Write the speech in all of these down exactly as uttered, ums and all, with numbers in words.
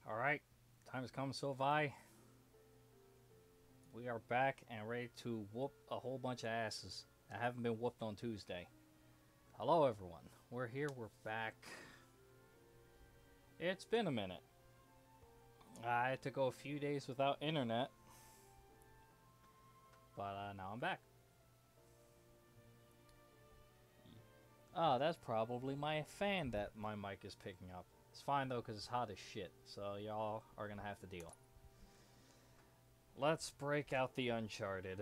Alright, time has come, Sylvie. We are back and ready to whoop a whole bunch of asses that haven't been whooped on Tuesday. Hello, everyone. We're here, we're back. It's been a minute. I had to go a few days without internet, but uh, now I'm back. Oh, that's probably my fan that my mic is picking up. It's fine though, because it's hot as shit, so y'all are gonna have to deal. Let's break out the Uncharted.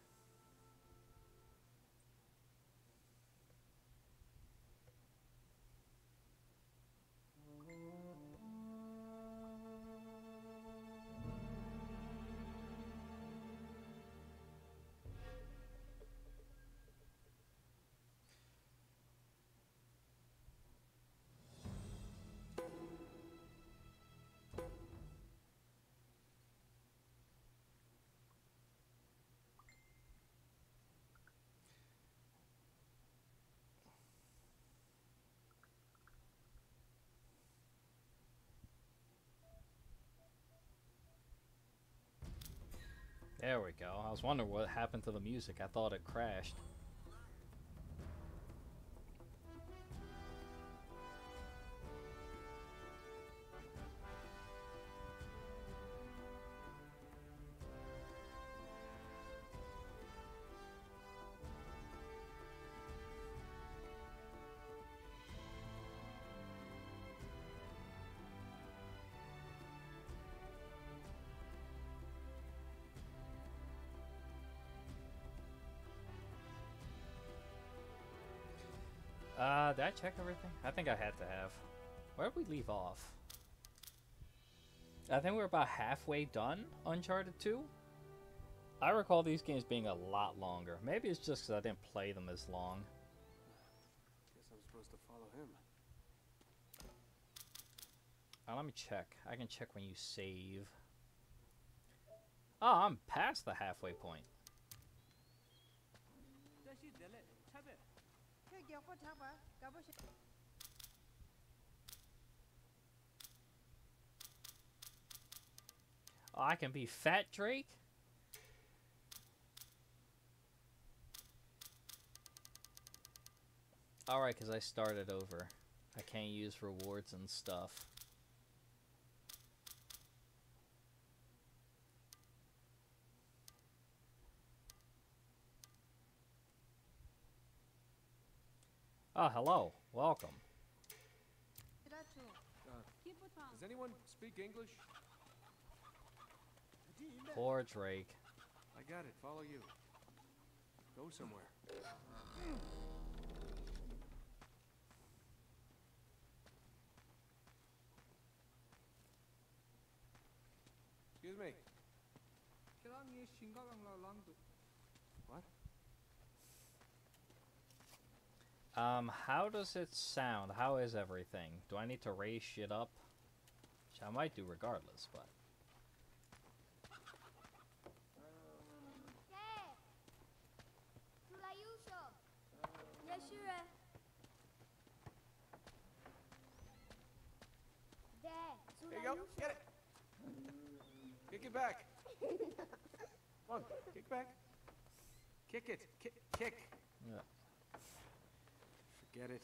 There we go. I was wondering what happened to the music. I thought it crashed. Uh, did I check everything? I think I had to have. Where did we leave off? I think we're about halfway done Uncharted two. I recall these games being a lot longer. Maybe it's just because I didn't play them as long. Guess I'm supposed to follow him. Uh, let me check. I can check when you save. Oh, I'm past the halfway point. Oh, I can be Fat Drake? Alright, because I started over. I can't use rewards and stuff. Oh, hello. Welcome. Uh, does anyone speak English? Poor Drake. I got it. Follow you. Go somewhere. Excuse me. What? Um, how does it sound? How is everything? Do I need to raise shit up? Which I might do regardless, but... Here you go. Get it. Kick it back. Come on. Kick back. Kick it. Kick. Kick. Yeah. Forget it.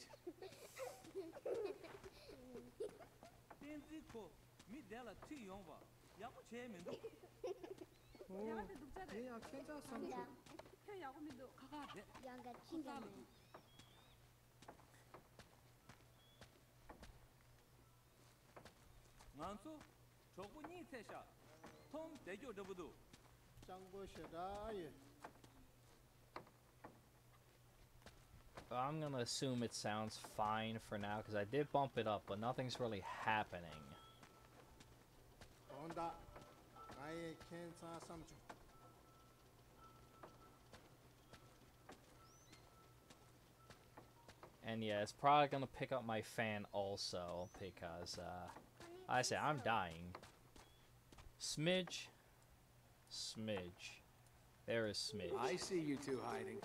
I'm gonna assume it sounds fine for now, because I did bump it up, but nothing's really happening. And yeah, it's probably gonna pick up my fan also, because, uh, I say I'm dying. Smidge. Smidge. There is Smidge. I see you two hiding.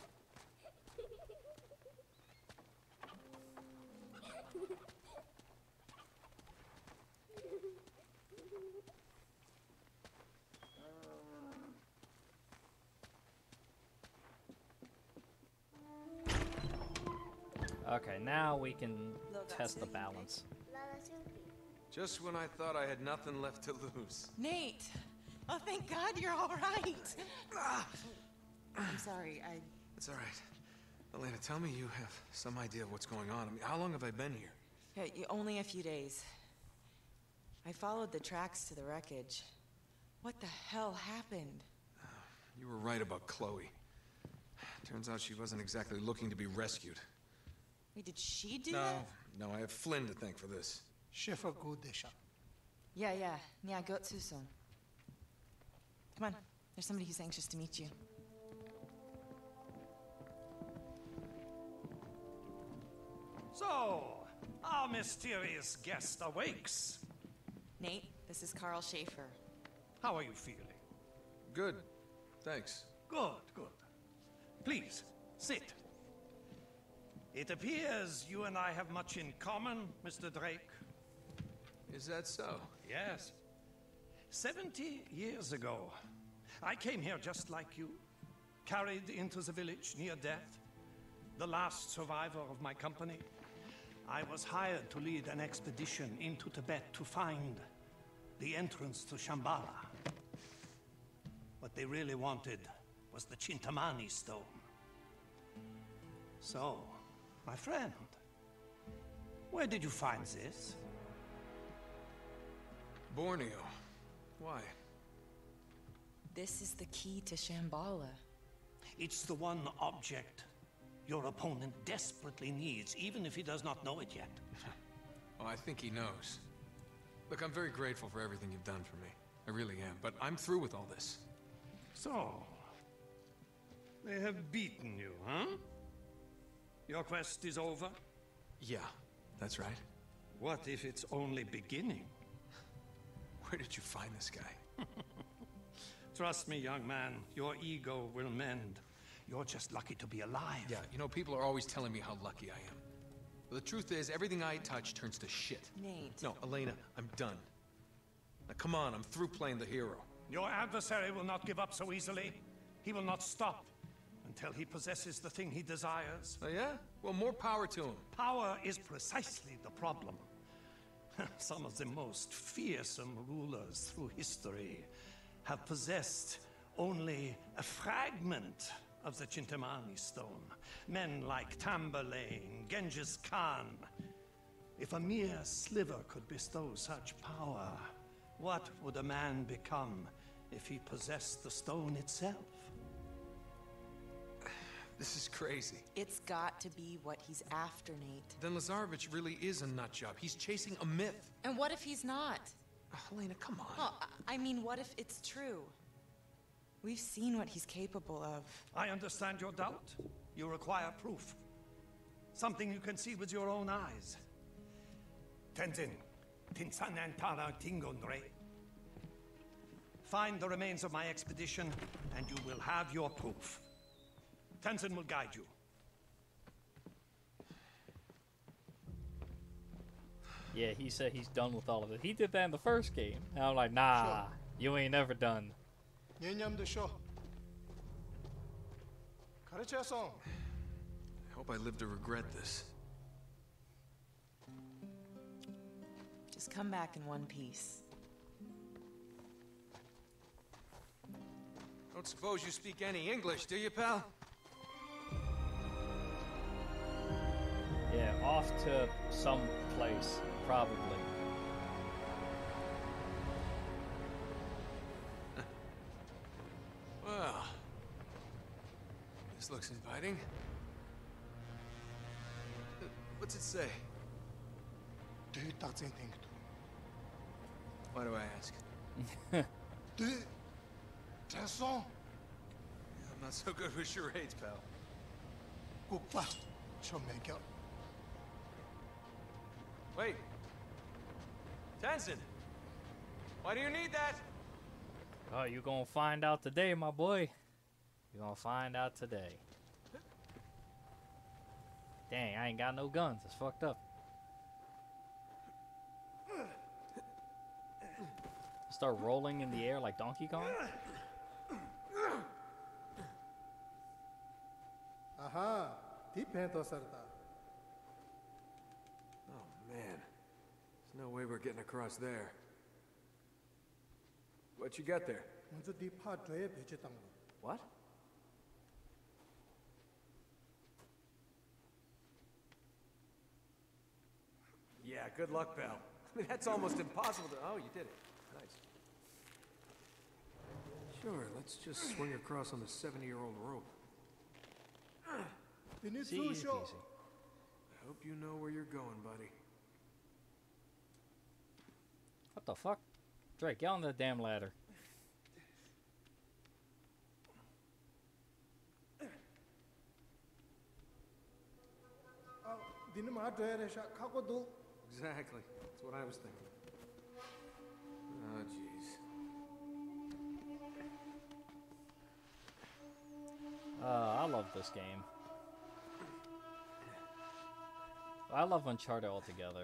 Okay, now we can test the balance. Just when I thought I had nothing left to lose. Nate! Oh, thank God you're all right. Ah! I'm sorry, I... It's all right. Elena, tell me you have some idea of what's going on. I mean, how long have I been here? Yeah, y- only a few days. I followed the tracks to the wreckage. What the hell happened? You were right about Chloe. Turns out she wasn't exactly looking to be rescued. Wait, did she do No, that? no, I have Flynn to thank for this. Schiffer Gudisha. Yeah, yeah. Yeah, go Tsuson. Come on. There's somebody who's anxious to meet you. So, our mysterious guest awakes. Nate, this is Carl Schaefer. How are you feeling? Good. Thanks. Good, good. Please, sit. It appears you and I have much in common, Mister Drake. Is that so? Yes. Seventy years ago, I came here just like you, carried into the village near death, the last survivor of my company. I was hired to lead an expedition into Tibet to find the entrance to Shambhala. What they really wanted was the Chintamani stone. So, my friend, where did you find this? Borneo. Why? This is the key to Shambhala. It's the one object your opponent desperately needs, even if he does not know it yet. Oh, I think he knows. Look, I'm very grateful for everything you've done for me. I really am, but I'm through with all this. So, they have beaten you, huh? Your quest is over? Yeah, that's right. What if it's only beginning? Where did you find this guy? Trust me, young man, your ego will mend. You're just lucky to be alive. Yeah, you know, people are always telling me how lucky I am. But the truth is, everything I touch turns to shit. Nate. No, Elena, I'm done. Now come on, I'm through playing the hero. Your adversary will not give up so easily. He will not stop until he possesses the thing he desires. Oh yeah? Well, more power to him. Power is precisely the problem. Some of the most fearsome rulers through history have possessed only a fragment of the Chintamani stone. Men like Tamburlaine, Genghis Khan. If a mere sliver could bestow such power, what would a man become if he possessed the stone itself? This is crazy. It's got to be what he's after, Nate. Then Lazarevich really is a nut job. He's chasing a myth. And what if he's not? Oh, Helena, come on. Oh, I I mean, what if it's true? We've seen what he's capable of. I understand your doubt. You require proof. Something you can see with your own eyes. Tenzin, Tinsanantara Tingondre. Find the remains of my expedition, and you will have your proof. Tenzin will guide you. Yeah, he said he's done with all of it. He did that in the first game. And I'm like, nah, Sure. you ain't never done. Nyenyam show. Karachason. I hope I live to regret this. Just come back in one piece. Don't suppose you speak any English, do you, pal? Yeah, off to some place, probably. Well, this looks inviting. Uh, What's it say? Du tatsin think Why do I ask? du. Du. Tesson. I'm not so good with charades, pal. Kupa. Chomeka. Wait. Tenzin! Why do you need that? Oh, you gonna find out today, my boy. You gonna find out today. Dang, I ain't got no guns. It's fucked up. Start rolling in the air like Donkey Kong? Aha. Ti pento sarta. we're getting across there. What you got there? 먼저 네 파트에 배치했던 거. What? Yeah, good luck, pal. I mean, that's almost impossible to... Oh, you did it. Nice. Sure, let's just swing across on the seventy-year-old rope. You need See, to easy show. peasy. I hope you know where you're going, buddy. What the fuck? Drake, get on the damn ladder. 아, 니는 마트에 샤카고도. Exactly. That's what I was thinking. Oh, jeez. Uh, I love this game. I love Uncharted altogether.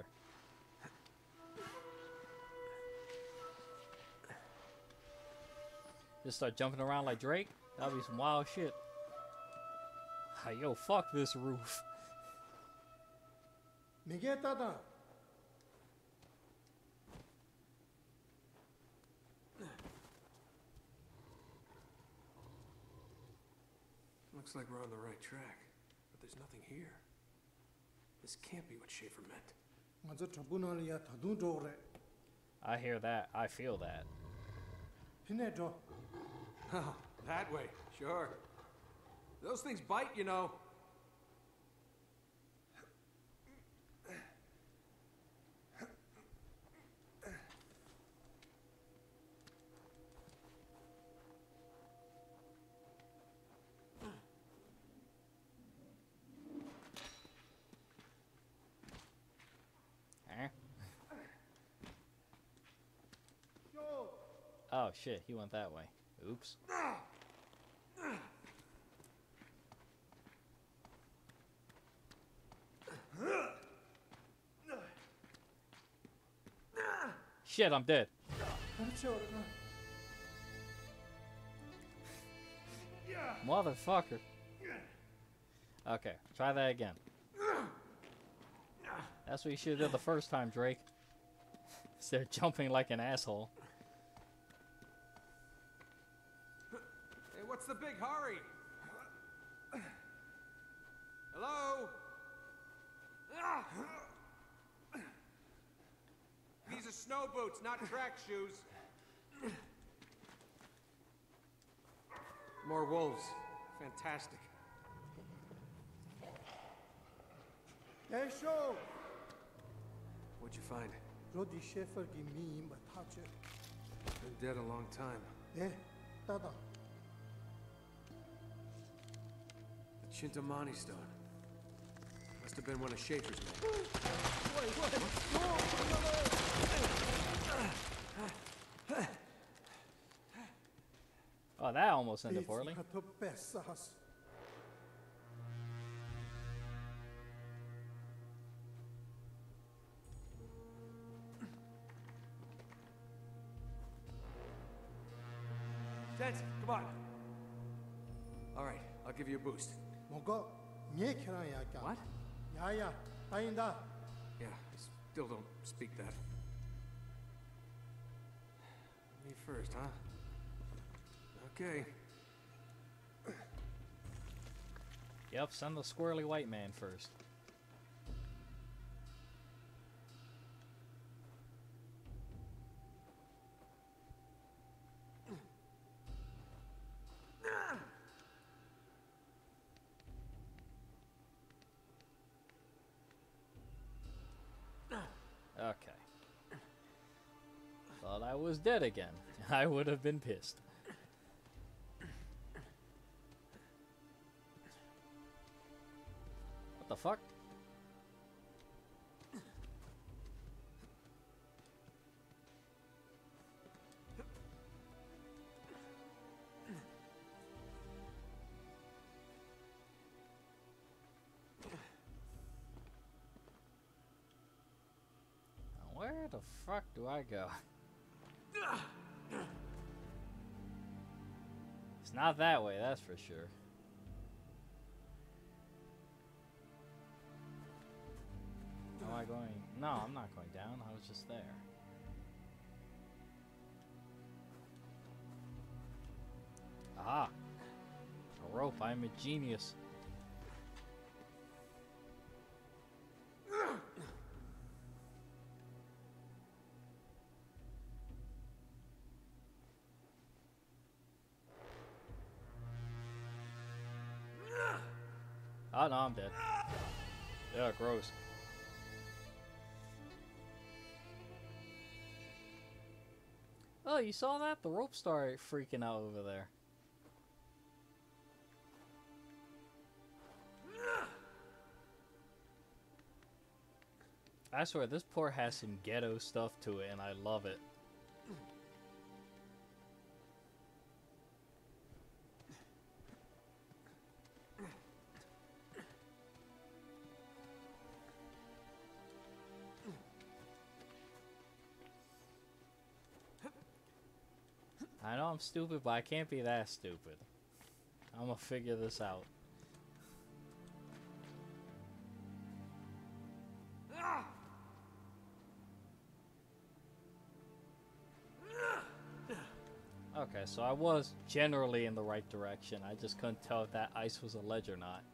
Just start jumping around like Drake? That'd be some wild shit. Yo, fuck this roof. 네게 따다. Looks like we're on the right track, but there's nothing here. This can't be what Schaefer meant. 먼저 저분을 더둔 쪽으로. I hear that. I feel that. 피내줘. Oh, that way. Sure. Those things bite, you know. Eh? Oh shit, he went that way. Oops. Shit, I'm dead. 그렇지 어른아. Motherfucker. Okay, try that again. That's what you should have done the first time, Drake. Instead of jumping like an asshole. Hey, what's the big hurry? Hello? These are snow boots, not track shoes. More wolves. Fantastic. 대쇼. What'd you find? 로디 셰퍼기 미임 타체. Been dead a long time. 네, 따다. The Chintamani stone. Must have been one of Schaefer's men. Oh, that almost ended poorly. 더 뺐어. Denson, come on. All right, I'll give you a boost. 뭐가 녀케라야 까. What? 야야, 다인다. Yeah, I still don't speak that. Me first, huh? Okay. Yep, send the squirrely white man first. Okay. Thought I was dead again. I would have been pissed. What the fuck? Where the fuck do I go? It's not that way, that's for sure. Oh my I going? No, I'm not going down. I was just there. Ah, a rope. I'm a genius. Oh no, I'm dead. Yeah, gross. Oh, you saw that? The rope started freaking out over there. I swear, this port has some ghetto stuff to it, and I love it. I know I'm stupid, but I can't be that stupid. I'm gonna figure this out. Okay, so I was generally in the right direction. I just couldn't tell if that ice was a ledge or not.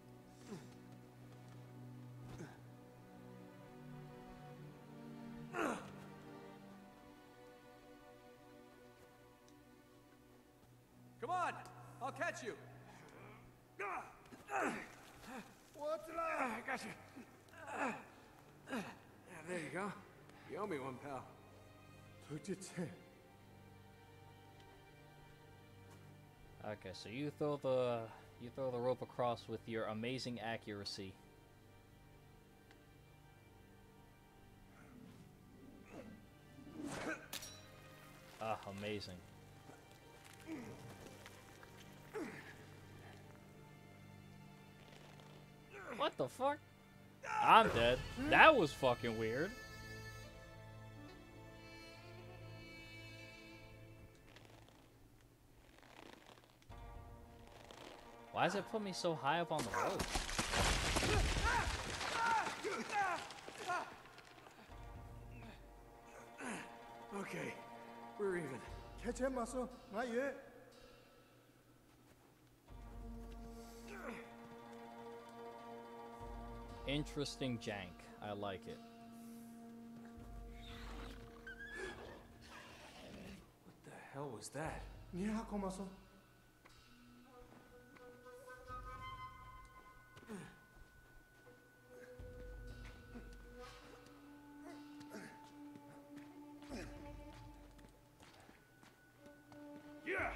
Come on! I'll catch you! What's I got you. Yeah, there you go. You owe me one, pal. 도대체 Okay, so you throw the you throw the rope across with your amazing accuracy. Ah, amazing. What the fuck? I'm dead. That was fucking weird. Why does it put me so high up on the rope? Okay, we're even. 개체 마서 나 얘. Interesting jank. I like it. What the hell was that? 니하고 마서. Yeah!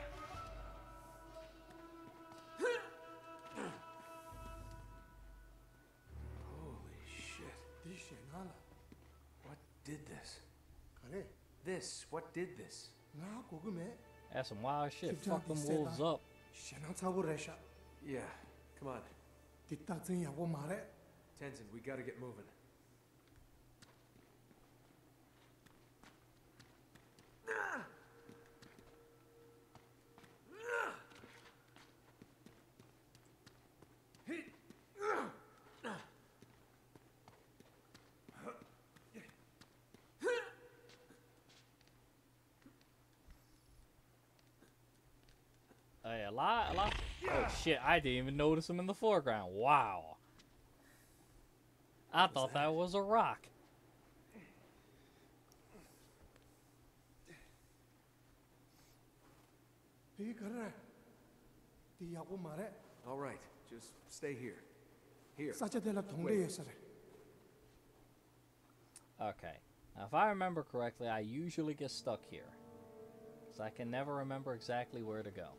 Holy shit. 디시 나라. What did this? 그래. This, what did this? 나 고금에 That's some wild shit. Keep Fuck them talking, wolves Seta. up. 신앙 차고래샤. Yeah, come on. 뒷딱증이하고 말해. Tenzin, we gotta get moving. Hey, a lot, a lot. Oh shit! I didn't even notice him in the foreground. Wow. I thought that was a rock. 이 그래. 디하고 말해. All right, just stay here. Here. 사자들라 동네에서래. Okay. Now, if I remember correctly, I usually get stuck here. So I can never remember exactly where to go.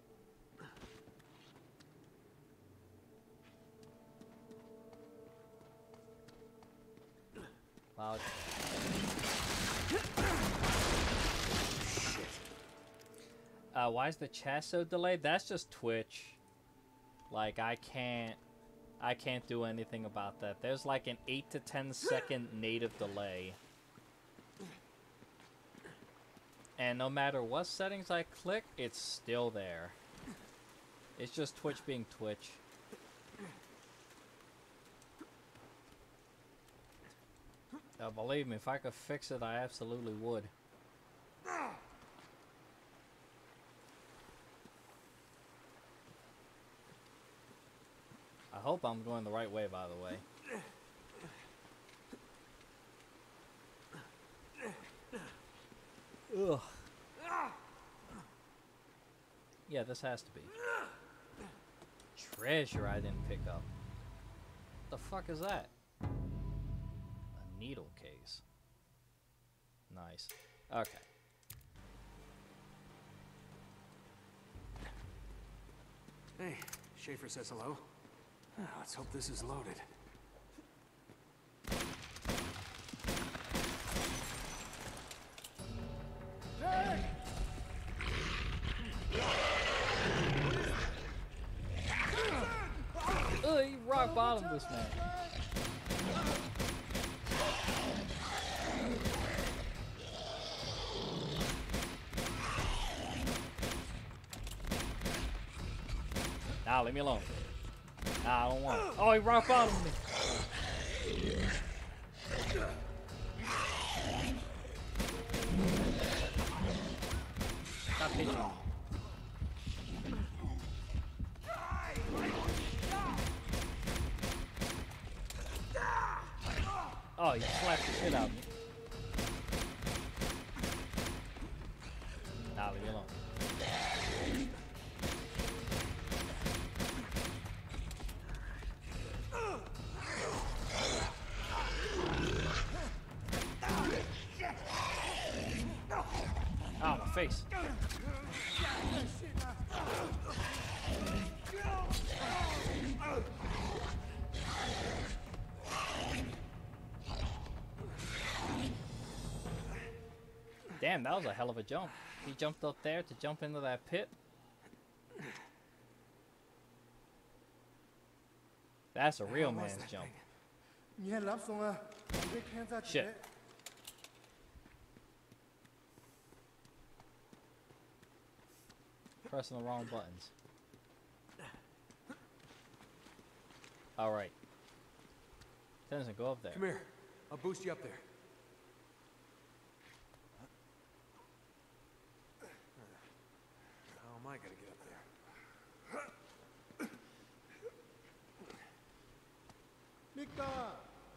Wow. Uh, why is the chest so delayed? That's just Twitch. Like, I can't... I can't do anything about that. There's like an eight to ten second native delay. And no matter what settings I click, it's still there. It's just Twitch being Twitch. Uh, believe me, if I could fix it, I absolutely would. I hope I'm going the right way, by the way. Ugh. Yeah, this has to be. Treasure I didn't pick up. What the fuck is that? A needle case. Nice. Okay. Hey, Schaefer says hello. Ah, let's hope this is loaded. Ugh, you rock bottom this man. Nah, leave me alone. Nah, I don't want it. Oh, he rock bottomed me. Stop hitting me. Oh, you slapped the shit out of me. Nah, leave me alone. Oh, my face. Damn, that was a hell of a jump. He jumped up there to jump into that pit. That's a real man's jump. 你还lapsed啊？你被看在 Shit. Pressing the wrong buttons. Alright. Tenzin, go up there. Come here. I'll boost you up there. How am I gonna get up there? Victor!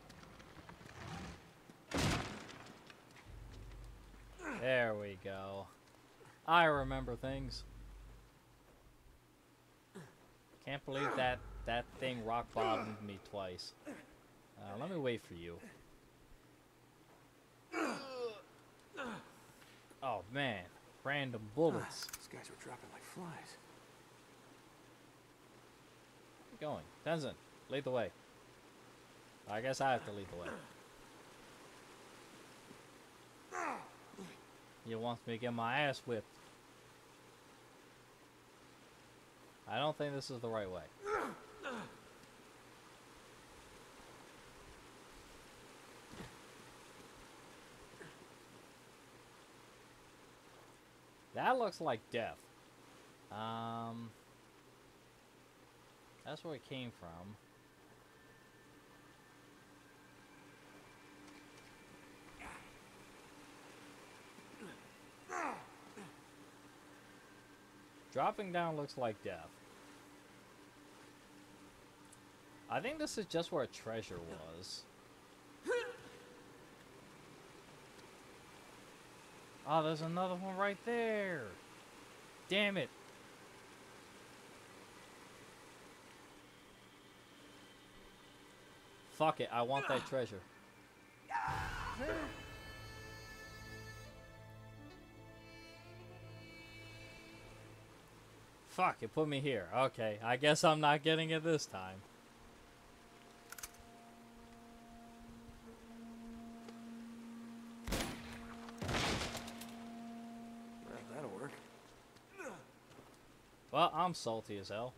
There we go. I remember things. Can't believe that that thing rock bottomed me twice. Uh, let me wait for you. Oh man, random bullets. These guys were dropping like flies. Keep going. Tenzin, lead the way. I guess I have to lead the way. You want me to get my ass whipped. I don't think this is the right way. That looks like death. Um, that's where it came from. Dropping down looks like death. I think this is just where a treasure was. Oh, there's another one right there. Damn it. Fuck it, I want that treasure. Fuck, it put me here. Okay, I guess I'm not getting it this time. Well, that'll work. Well, I'm salty as hell.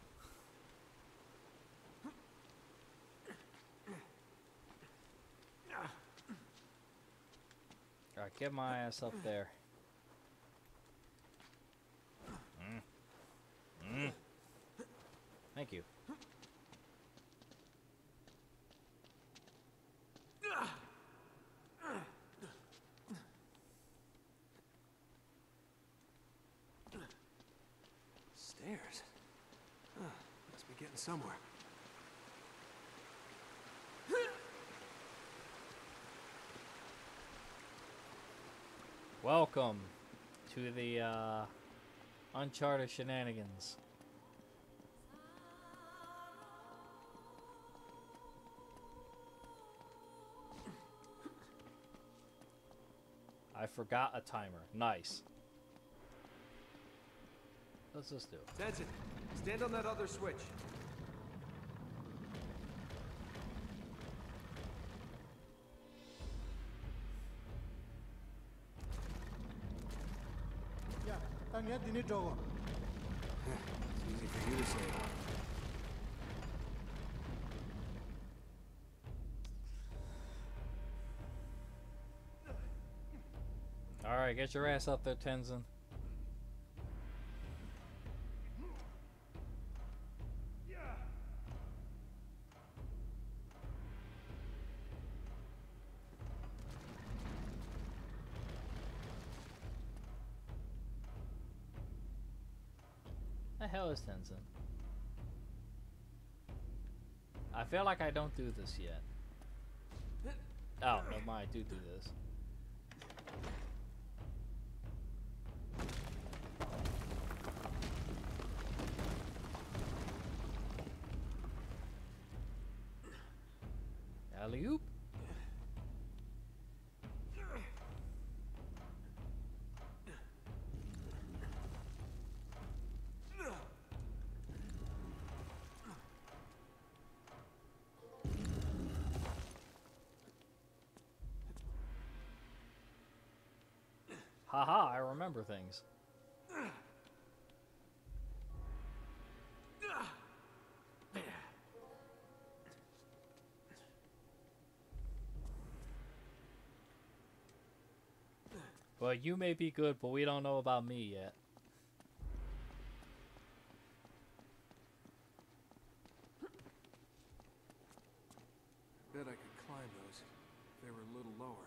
Alright, get my ass up there. Mm. Mm. Thank you. somewhere. Welcome to the uh, Uncharted shenanigans. I forgot a timer. Nice. What's this do? Tenzin, stand on that other switch. 야, 땅이야 니네 저거. It's easy for you to say. Alright, get your ass up there, Tenzin. The hell is Tenzin? I feel like I don't do this yet. Oh, never mind, I do do this. Alley-oop. Haha, I remember things. Well, you may be good, but we don't know about me yet. Bet I could climb those if they were a little lower.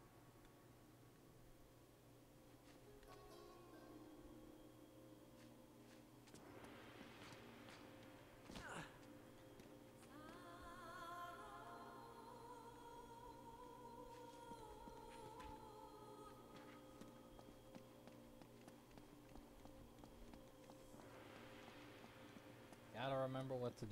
Gotta remember what to do.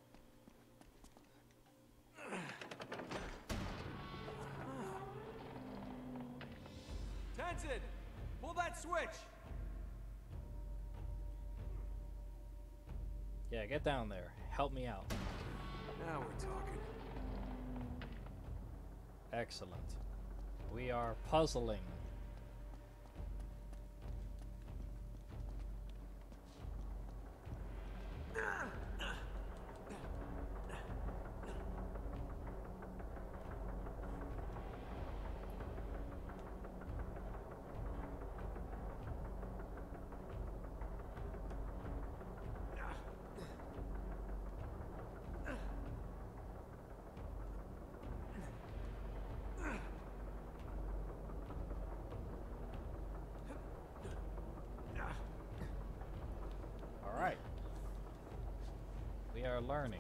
Tenzin, pull that switch. Yeah, get down there. Help me out. Now we're talking. Excellent. We are puzzling. Alright. We are learning.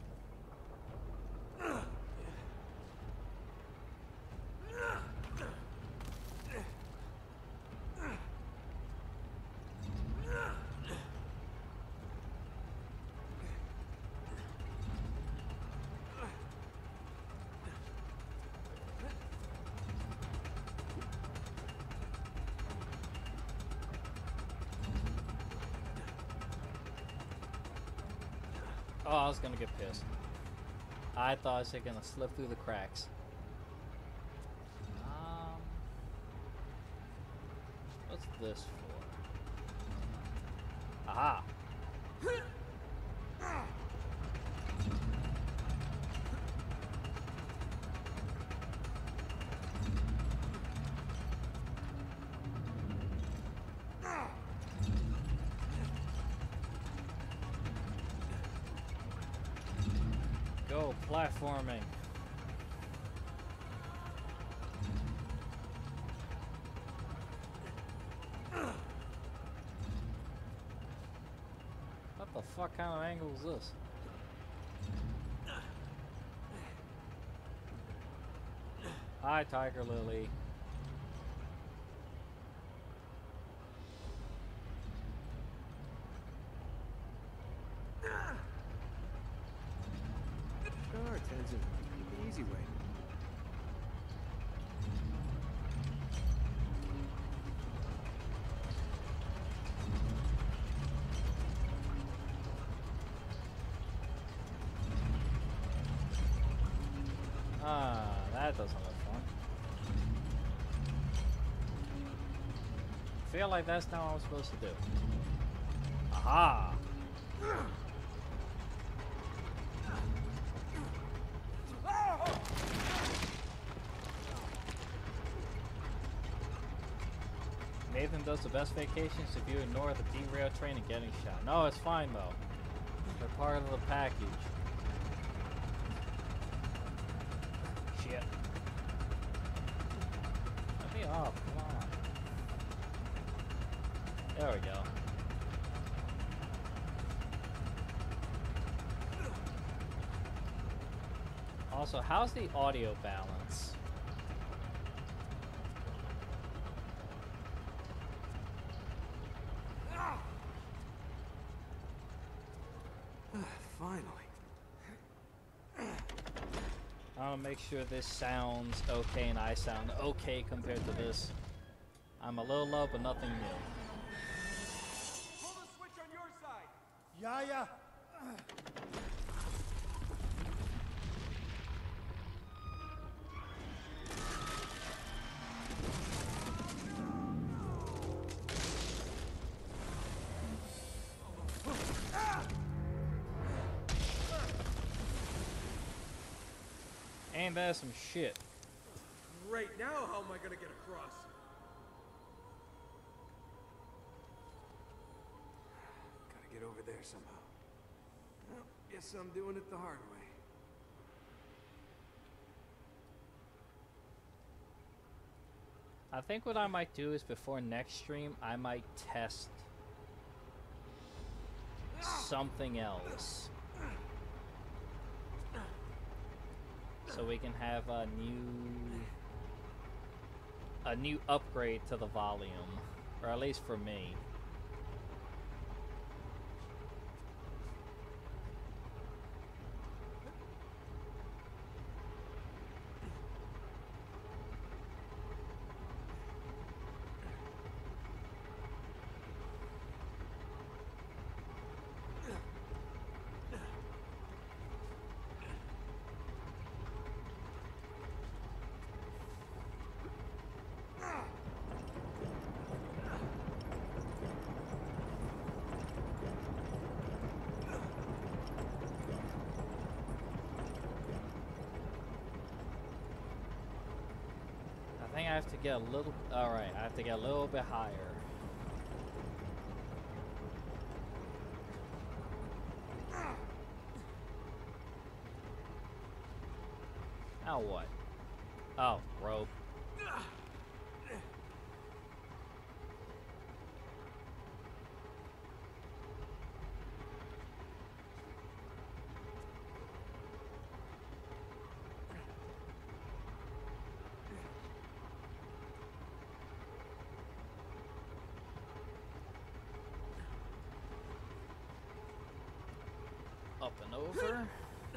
Oh, I was gonna get pissed. I thought I was gonna slip through the cracks. Um, what's this for? Aha! Go platforming. What the fuck kind of angle is this? Hi, Tiger Lily. Sure, Tenzin. Take the easy way. Ah, that doesn't look fun. I feel like that's not what I'm supposed to do. Aha! Nathan does the best vacations if you ignore the derail train and getting shot. No, it's fine though. They're part of the package. Shit. Let me off, come on. There we go. Also, how's the audio balance? Finally. I want to make sure this sounds okay and I sound okay compared to this. I'm a little low, but nothing new. Pull the switch on your side. Yeah, yeah. And that's some shit. Right now, how am I gonna get across? Gotta get over there somehow. Well, guess I'm doing it the hard way. I think what I might do is before next stream, I might test something else. So we can have a new a new upgrade to the volume, or at least for me. I think I have to get a little... Alright, I have to get a little bit higher. Now what? Oh, rope. Up and over.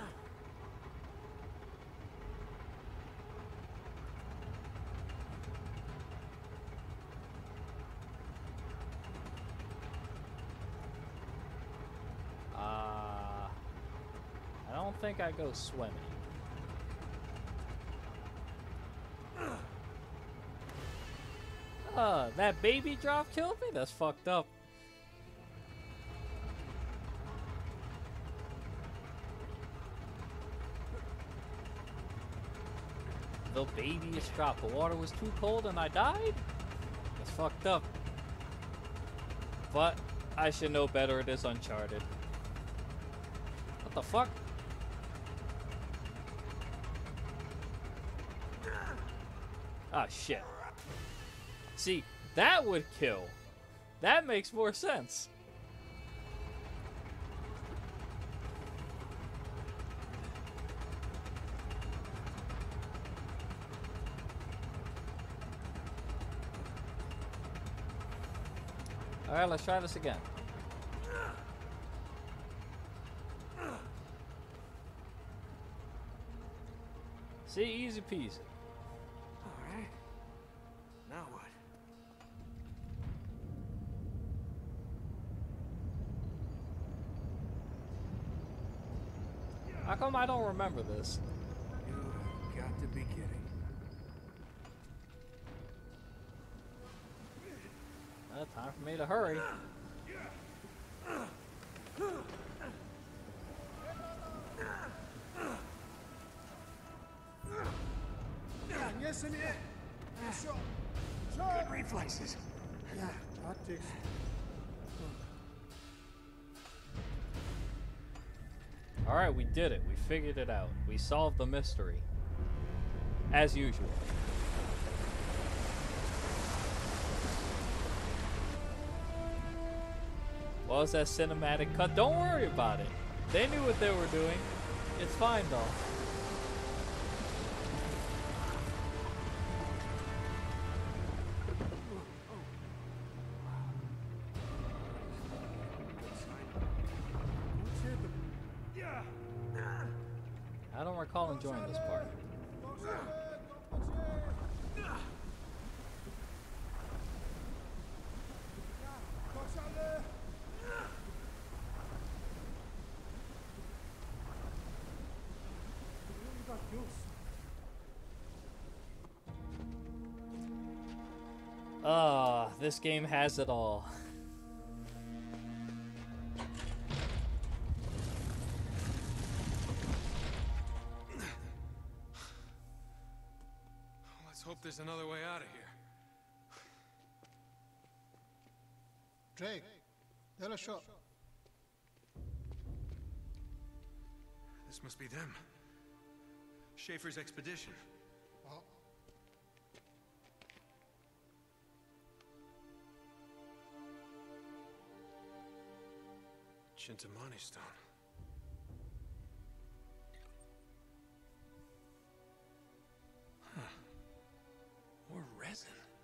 Uh, I don't think I go swimming. Uh, that baby drop killed me? That's fucked up. The babyest drop. The water was too cold and I died? That's fucked up. But I should know better. It is Uncharted. What the fuck? Ah, shit. See, that would kill. That makes more sense. Alright, let's try this again. See, easy peasy. Alright. Now what? How come I don't remember this? You've got to be kidding. Uh, time for me to hurry. Good reflexes. Yeah, tactics. Alright, we did it. We figured it out. We solved the mystery. As usual. What was that cinematic cut? Don't worry about it. They knew what they were doing. It's fine though. I don't recall enjoying this part. Ah, this game has it all. Let's hope there's another way out of here. Drake, they're a shot. This must be them. Schaefer's expedition. Oh, Chintamani stone. Huh. More resin.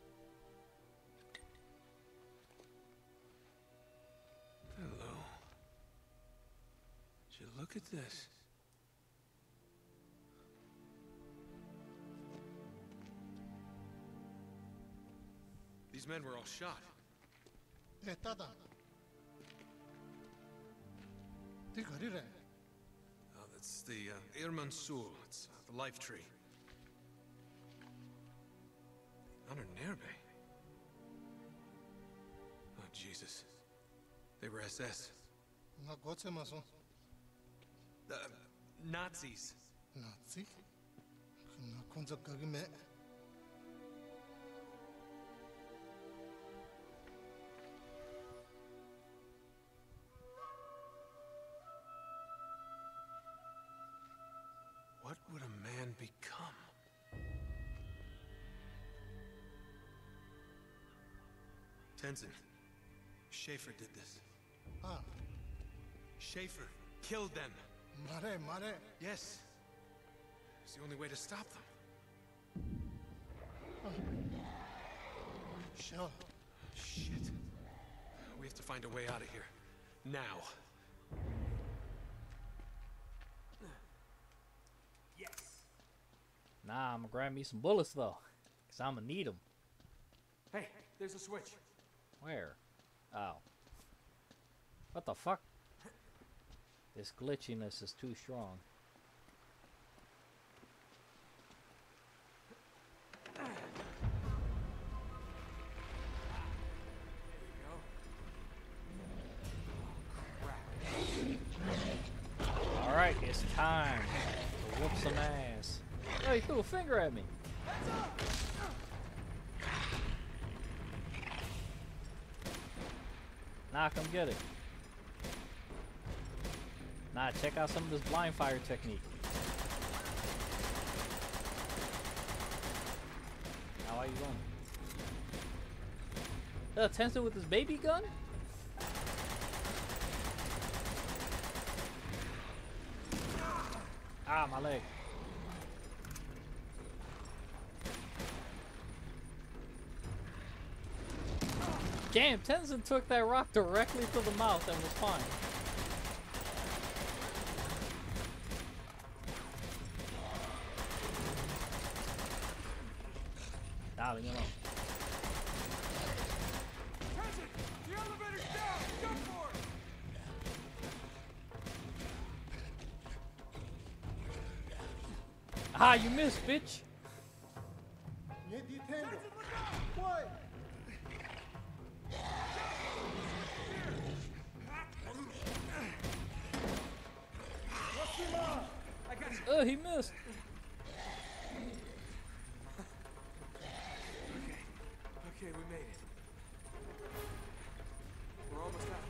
Hello. Would you look at this? These men were all shot. Tehtada. Ti ghari rahe. Oh, that's the uh, Irman Sul. It's uh, the life tree. Honor Nerbe. Oh, Jesus. They were S S. Na gotse maso. Uh, Nazis. Nazi. Na konza gagi me. What would a man become? Tenzin. Schaefer did this. Ah, Schaefer killed them. mare, mare. Yes. It's the only way to stop them. Sure. Shit. We have to find a way out of here. Now. Yes. Nah, I'm gonna grab me some bullets though. Cause I'm gonna need them. Hey, there's a switch. Where? Oh. What the fuck? This glitchiness is too strong. Alright, it's time to whoop some ass. Oh, he threw a finger at me. Nah, come get it. Nah, check out some of this blind fire technique. How are you going? Uh, Tenzin with his baby gun? Ah, my leg. Damn, Tenzin took that rock directly to the mouth and was fine. Nah, leave me alone. Tenzin, the elevator's down! Go for it! Ah, you missed, bitch! Oh, he missed. Okay, we made it. We're almost out.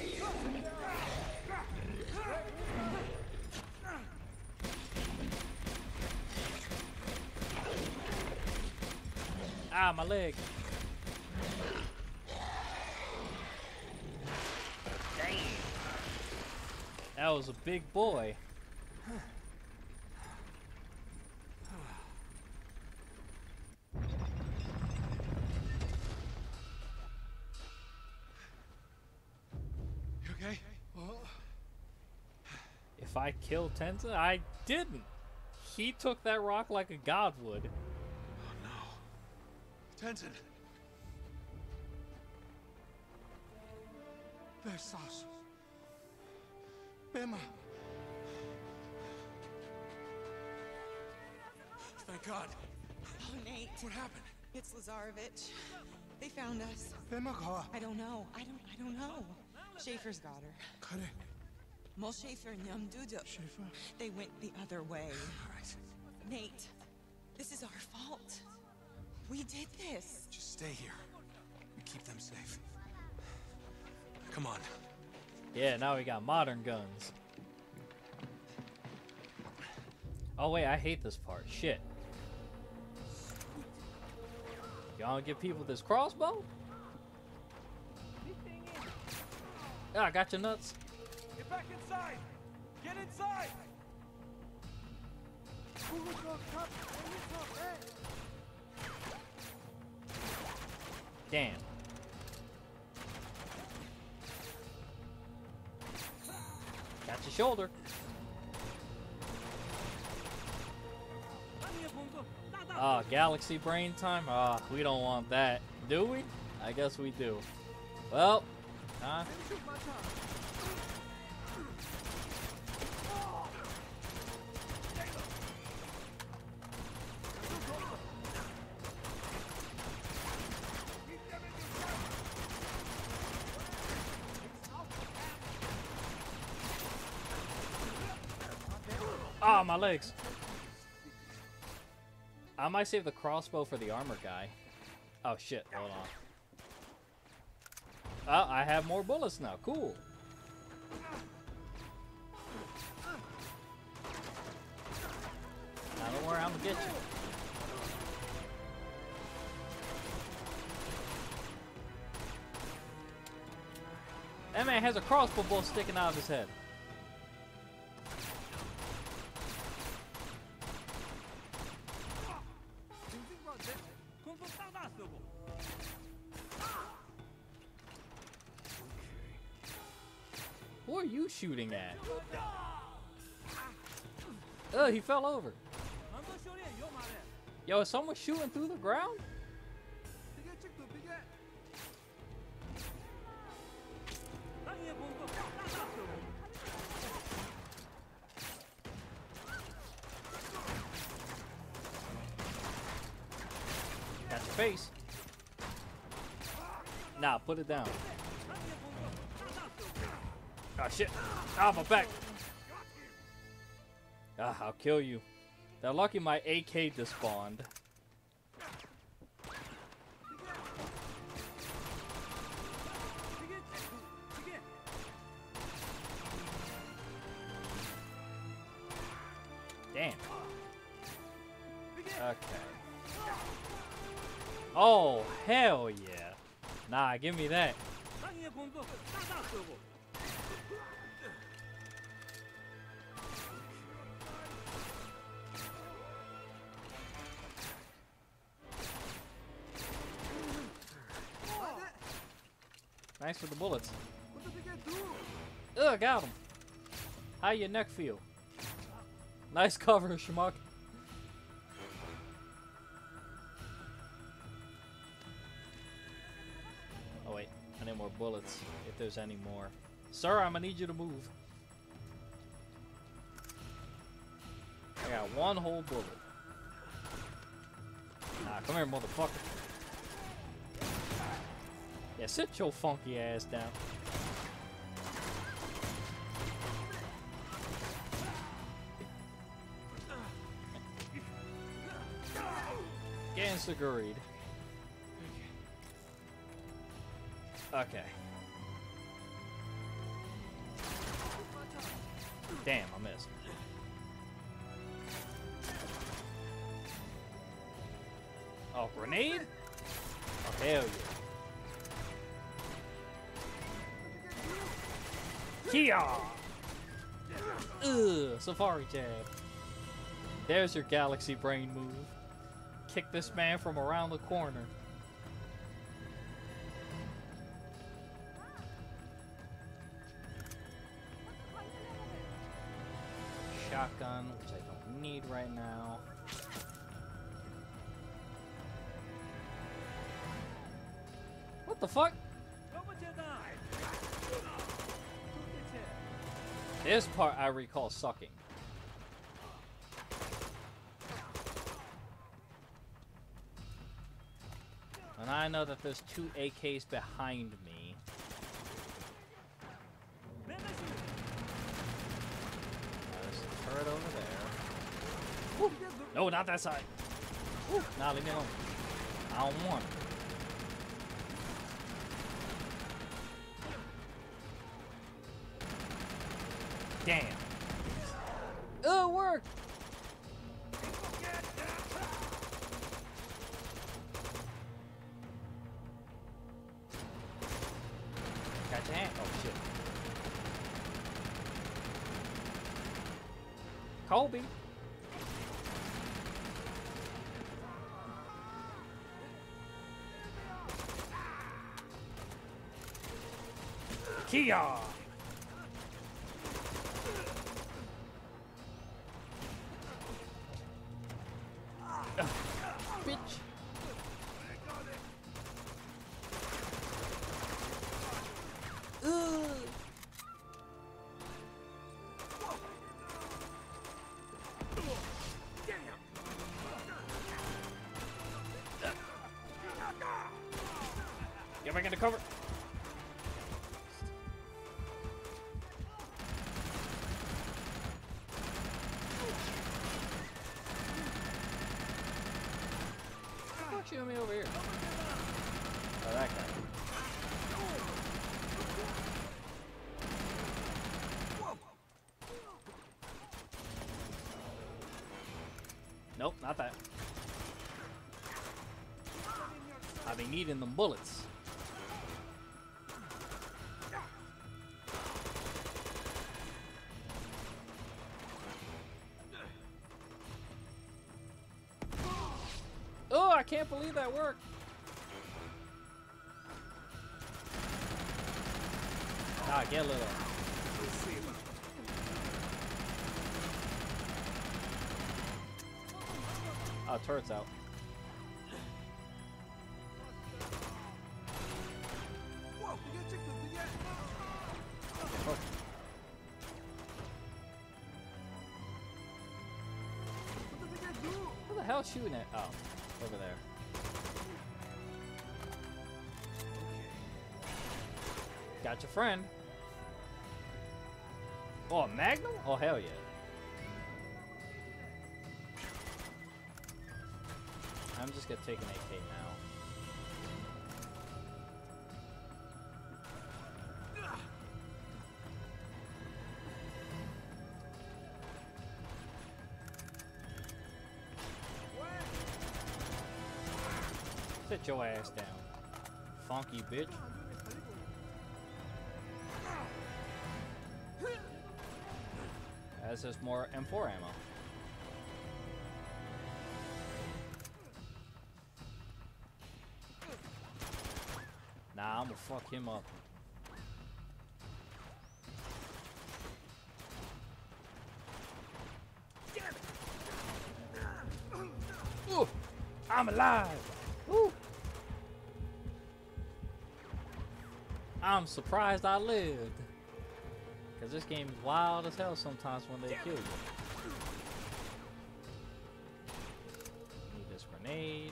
Ah, my leg. Damn. That was a big boy. You okay? If I killed Tenzin, I didn't. He took that rock like a god would. Oh no. Tenzin! Versus. Bema. Thank God. Oh, Nate. What happened? It's Lazarevich. They found us. Bema 가와. I don't know. I don't I don't know. Schaefer's got her. 그래. Mol Schaefer and Yamduda. Schaefer. They went the other way. All right. Nate, this is our fault. We did this. Just stay here. And keep them safe. Come on. Yeah, now we got modern guns. Oh wait, I hate this part. Shit. Y'all give people this crossbow? Ah, I got your nuts. Get back inside! Get inside! Damn. Got your shoulder. Ah, galaxy brain time? Ah, we don't want that. Do we? I guess we do. Well, huh? Ah, my legs. I might save the crossbow for the armor guy. Oh shit, hold on. Oh, I have more bullets now. Cool. Now don't worry, I'm gonna get you. That man has a crossbow bolt sticking out of his head. Who are you shooting at? Oh, he fell over. Yo, is someone shooting through the ground? Got your face. Nah, put it down. Oh shit. Ah, my back. Ah, I'll kill you. They're lucky my A K despawned. Damn. Okay. Oh, hell yeah. Nah, give me that. Thanks for the bullets. Ugh, got him. How your neck feel? Nice cover, schmuck. Oh wait, I need more bullets, if there's any more. Sir, I'm gonna need you to move. I got one whole bullet. Nah, come here, motherfucker. Yeah, sit your funky ass down. Getting seguried. Okay. Damn, I missed. Oh, grenade? Oh, hell yeah. Kia! Ugh, Safari Jab. There's your galaxy brain move. Kick this man from around the corner. Shotgun, which I don't need right now. What the fuck? This part I recall sucking. And I know that there's two A Ks behind me. Oh, there's a turret over there. Woo. No, not that side. Woo. Nah, leave me alone. I don't want it. Damn. Oh, it worked! Got your hand. Oh, shit. Colby. Kia! Bitch. Ugh. Get back into cover. Shooting me over here. Oh, that guy. Nope, not that. I be needing them bullets. Oh, I can't believe that worked. Ah, get a little. Oh, turret's out. Oh. Who the hell's shooting at? Oh. Over there. Got your friend. Oh, a Magnum? Oh, hell yeah. I'm just gonna take an A K now. Sit your ass down, funky bitch. That's just more M four ammo. Nah, I'm gonna fuck him up. I'm alive. Woo. I'm surprised I lived. Because this game is wild as hell sometimes when they kill you. Need this grenade.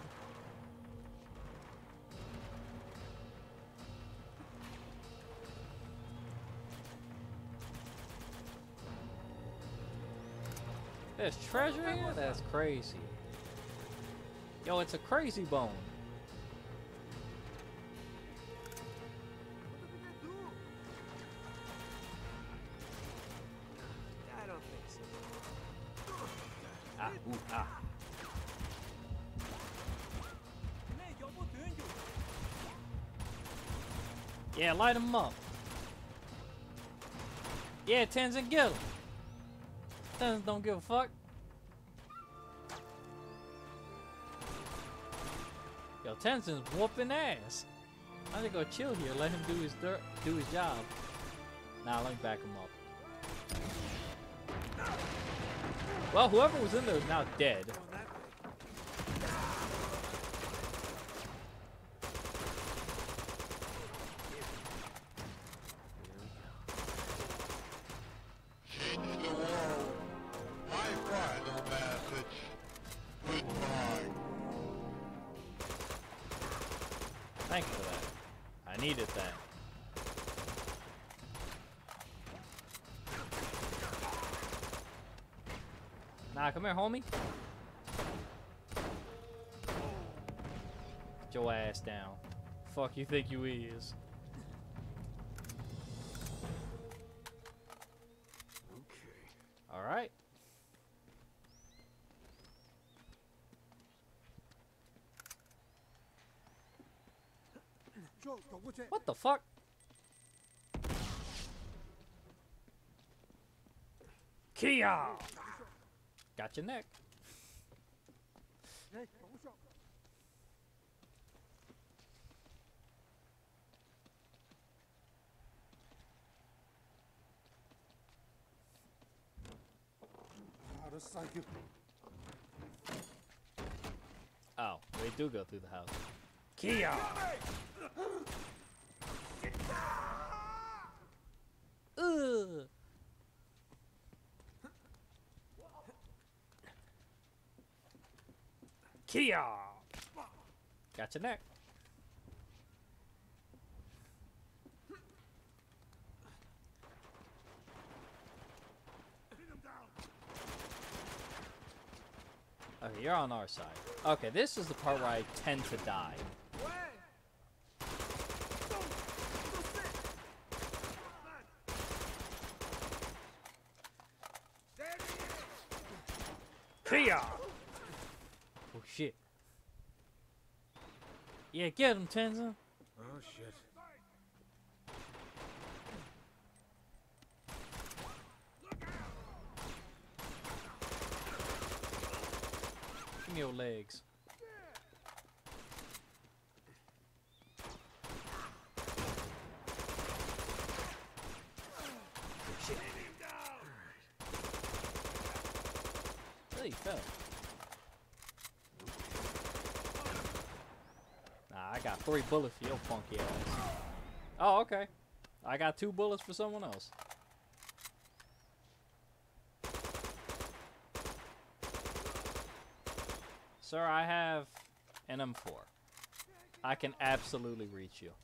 There's treasure here? That's crazy. Yo, it's a crazy bone. I don't think so. Ah, ooh, ah. Yeah, light him up. Yeah, Tenzin, get him. Tenzin don't give a fuck. Yo, Tenzin's whooping ass. I'm gonna go chill here, let him do his dirt, do his job. Nah, let me back him up. Well, whoever was in there is now dead. Thank you for that. I needed that. Nah, come here, homie. Get your ass down. Fuck you think you is. Okay. Alright. What the fuck? Kia! Got your neck. Oh, we do go through the house. Kia! Ugh. Kia! Got your neck. Okay, you're on our side. Okay, this is the part where I tend to die. Kia! Oh shit. Yeah, get him, Tenzin. Oh shit. Give me your legs. Shit. Really fell. Nah, I got three bullets for your funky ass. Oh, okay. I got two bullets for someone else. Sir, I have an M four. I can absolutely reach you.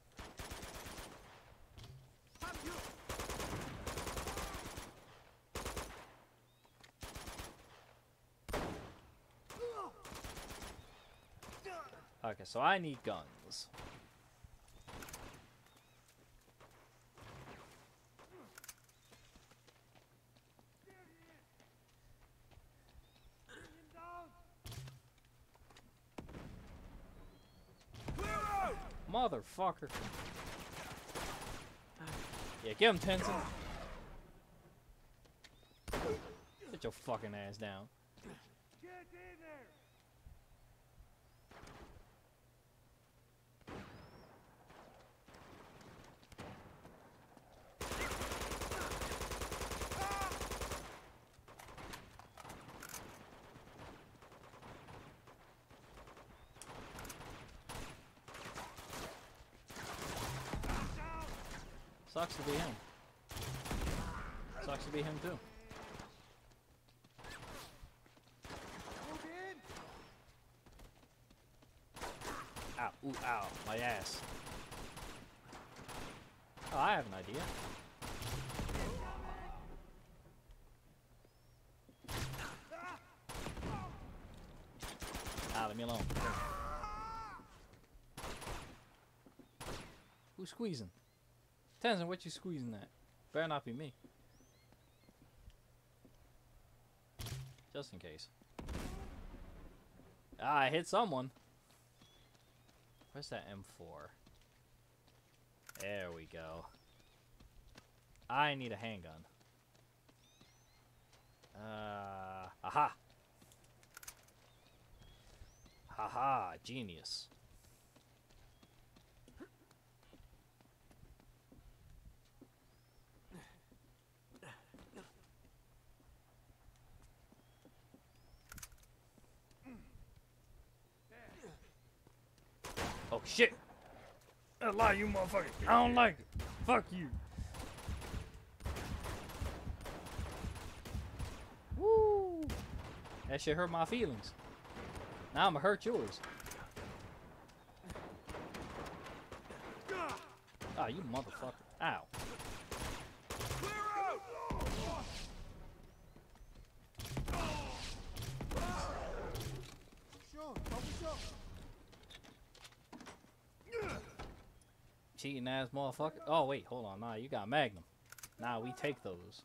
Okay, so I need guns. Motherfucker. Yeah, get him, Tenzin. Get your fucking ass down. Get in there. Sucks to be him. Sucks to be him too. Move in. Ow, ooh, ow, my ass. Oh, I have an idea. Ah, leave me alone. Who's squeezing? Tenzin, what you squeezing at? Better not be me. Just in case. Ah, I hit someone. Where's that M four? There we go. I need a handgun. Uh, aha! Haha, genius. Oh shit! That's a lie, you motherfucker. I don't like it. Fuck you. Woo! That shit hurt my feelings. Now I'ma hurt yours. Ah, you motherfucker. Ow. Clear out. Sure, officer. Cheating ass motherfucker. Oh wait, hold on. Nah, you got Magnum. Nah, we take those.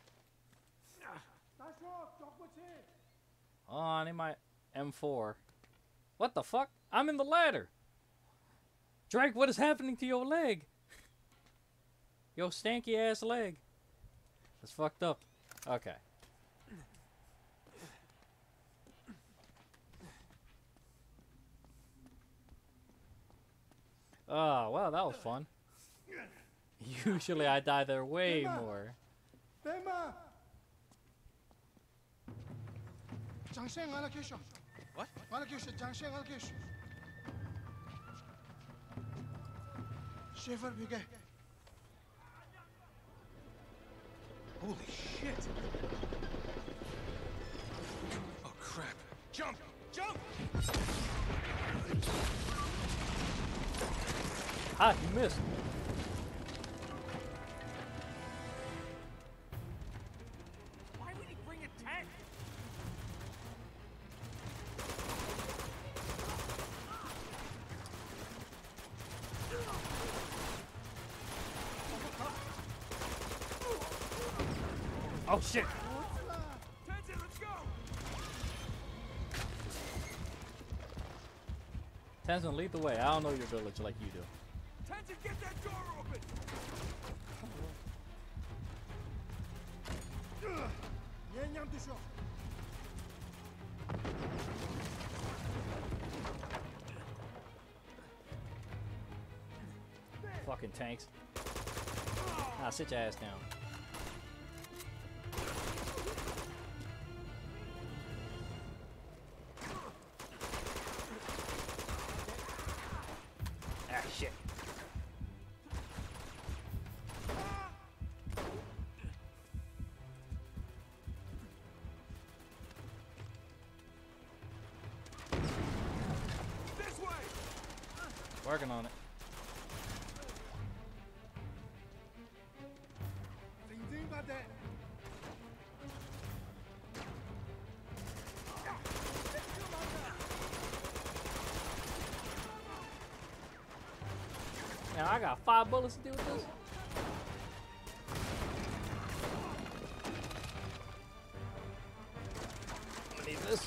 Oh, I need my M four. What the fuck? I'm in the ladder. Drake, what is happening to your leg? Yo, stanky ass leg. That's fucked up. Okay. Oh, well, that was fun. Usually I die there way more. Bema. Jiangsheng allocation. What? Allocation, Jiangsheng allocation. Schaefer Brigade. Holy shit. Oh crap. Jump! Jump! Ah, you missed. Why would he bring a tank? Oh shit. Tenzin, let's go! Tenzin, lead the way. I don't know your village like you do. Tenzin, get that door open! Yanyan düşüyor. Fucking tanks. Ah, sit your ass down. Ah, shit. This way! Working on it. Ding ding about that. Man, I got five bullets to deal with this. I need this.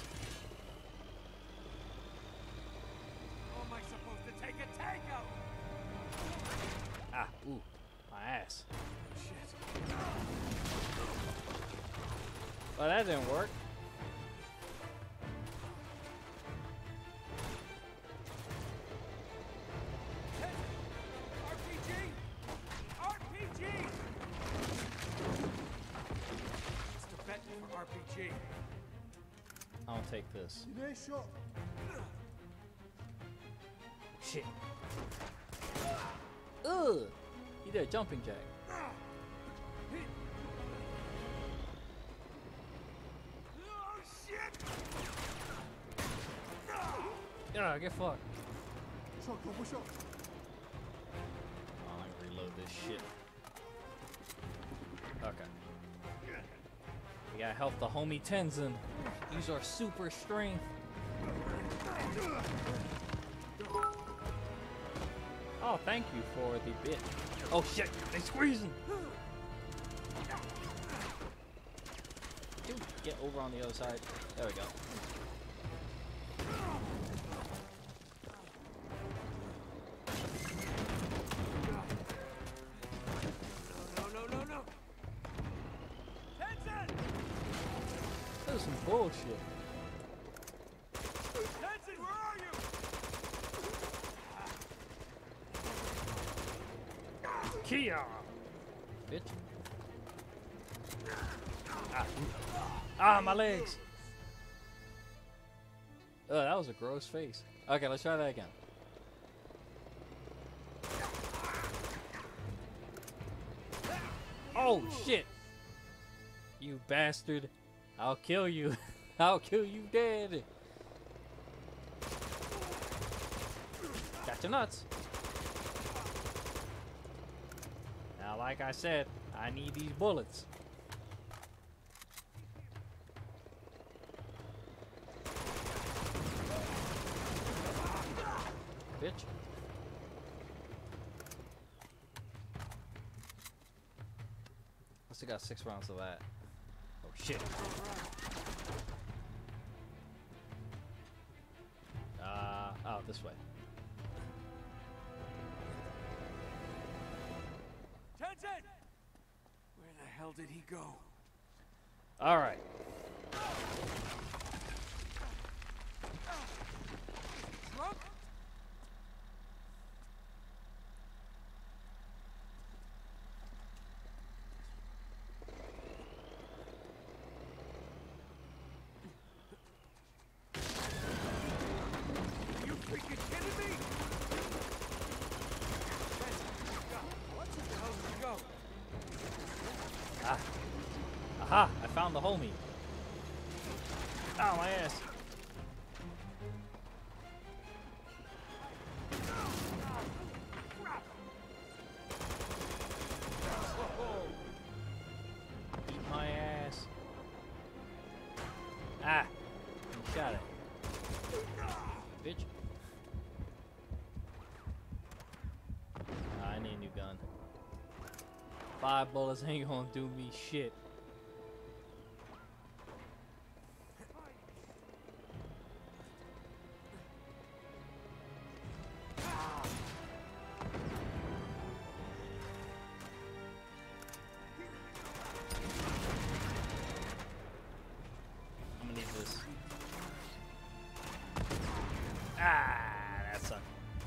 How am I supposed to take a tank out? Ah, ooh, my ass. Shit. Well, that didn't work. R P G! R P G! It's Tibetan for R P G. I'll take this. Güney şu. Shit. Ugh. He You did a jumping jack. Yeah, get fucked. Oh, I can reload this shit. Okay. We gotta help the homie Tenzin. Use our super strength. Oh, thank you for the bit. Oh shit, they squeezing. Dude, get over on the other side. There we go. No, no, no, no. Tenzin! That was some bullshit. Tenzin, where are you? Kia! Bitch. Ah, ah, my legs! Oh, that was a gross face. Okay, let's try that again. Oh, shit! You bastard. I'll kill you. I'll kill you dead. Got your nuts. Now, like I said, I need these bullets. Bitch. I still got six rounds of that. Oh shit. Uh, oh, this way. Tenzin! Where the hell did he go? All right. Drunk? Are you freaking kidding me? What the hell did he go? Ah. Aha! I found the homie. Ow, my ass. Eat my ass. Ah! You shot it. Bitch. Ah, I need a new gun. Five bullets ain't gonna do me shit. I'm gonna need this. Ah, that sucked.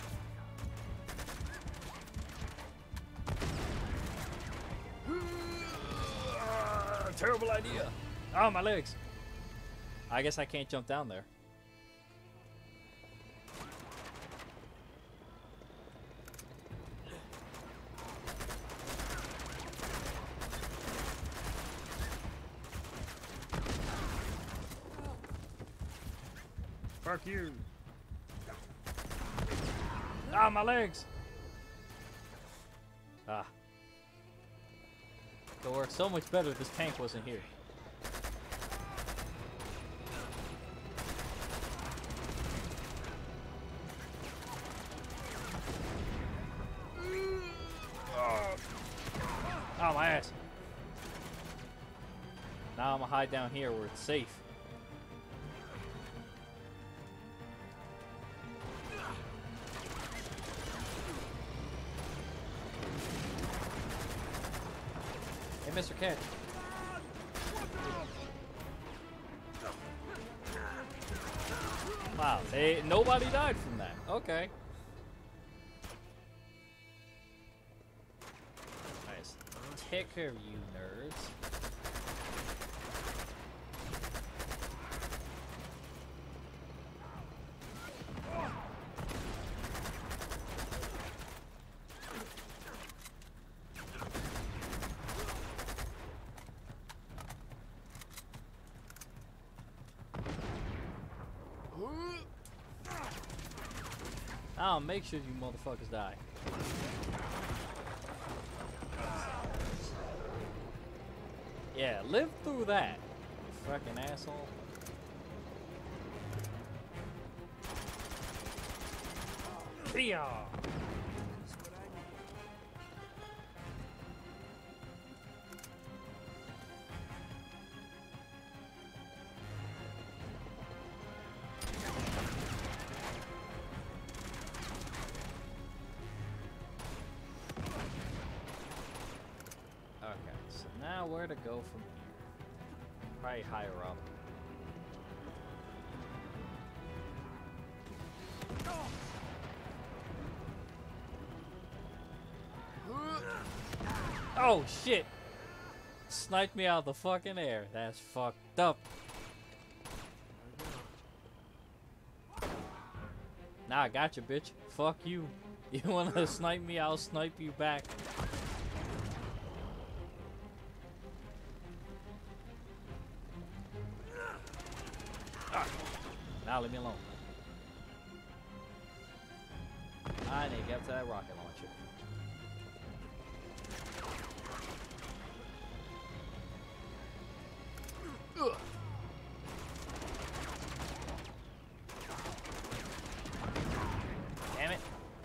Terrible idea. Oh, my legs. I guess I can't jump down there. Fuck you. Ah, my legs. Ah. It worked so much better if this tank wasn't here. Oh, my ass. Now I'm gonna hide down here where it's safe. Hey, Mister Catch. Wow, they nobody died from that. Okay. Nice. Take care of you nerds. I'll make sure you motherfuckers die. Yeah, live through that, you fucking asshole. Yeah. Okay, so now where to go from here? Probably higher up. Oh shit! Sniped me out of the fucking air. That's fucked up. Nah, I got you, bitch. Fuck you. You wanna snipe me? I'll snipe you back. Ah. Now leave me alone. I need to get up to that rocket launcher. Ugh. Damn it.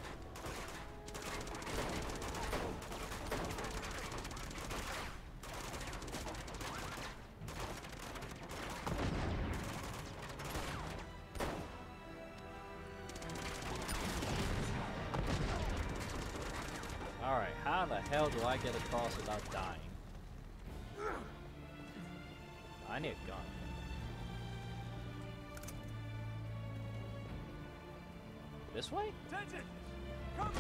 Alright, how the hell do I get across without dying? I need a gun. This way? Attention! Come!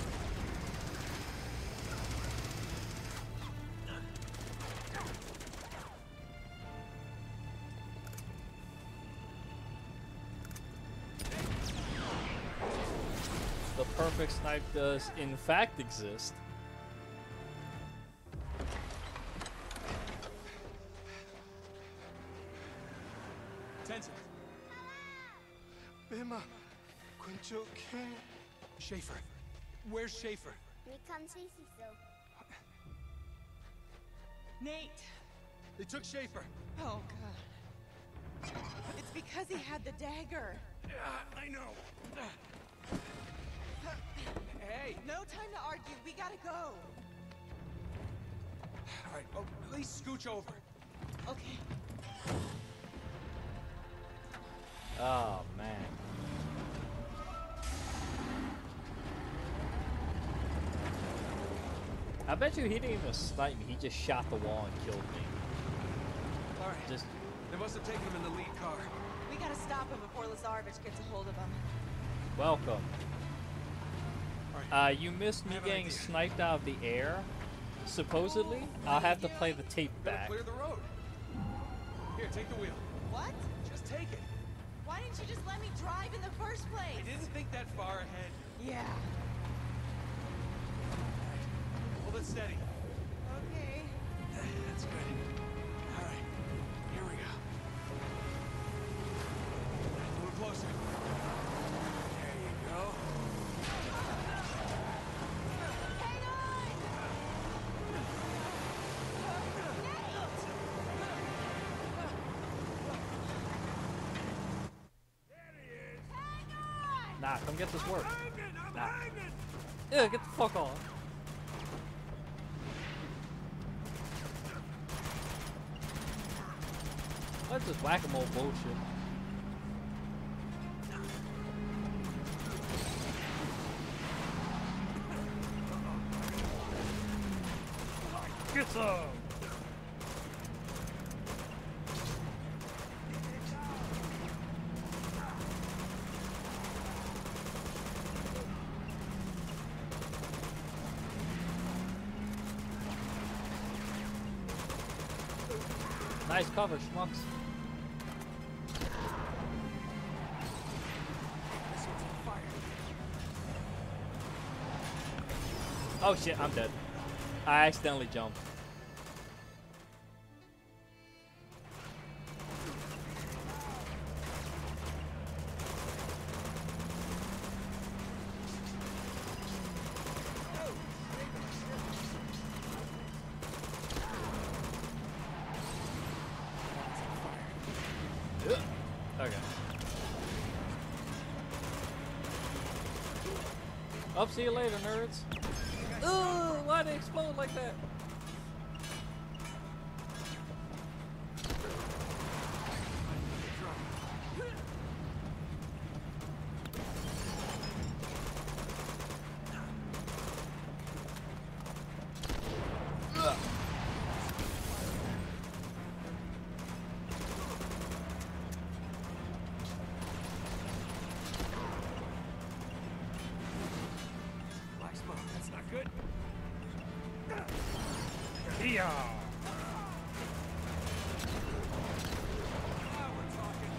The perfect snipe does in fact exist. Attention! Bema, Quincho King. Schaefer. Where's Schaefer? We can't see so. Nate! They took Schaefer. Oh, God. It's because he had the dagger. Yeah, I know. Hey! No time to argue. We gotta go. All right, oh, at least scooch over. Okay. Oh man. I bet you he didn't even snipe me, he just shot the wall and killed me. All right, Just they must have taken him in the lead car. We gotta stop him before Lazarevich gets a hold of him. welcome. All right. Uh, you missed me I have an getting idea. sniped out of the air. Supposedly, I'll have to play the tape Gotta back. clear the road. Here, take the wheel. What? Just take it. Why didn't you just let me drive in the first place? I didn't think that far ahead. Yeah. Hold it steady. Okay. That's good. All right, here we go. A little closer. There you go. Hang on! Nah, come get this work. Nah. Yeah, get the fuck on. That's just whack-a-mole bullshit. Get some! Nice cover, schmucks. This one's on fire. Oh shit, I'm dead. I accidentally jumped. Up, see you later, nerds. Ugh, why'd they explode like that? Black smoke, that's not good. Yeah. Now we're talking.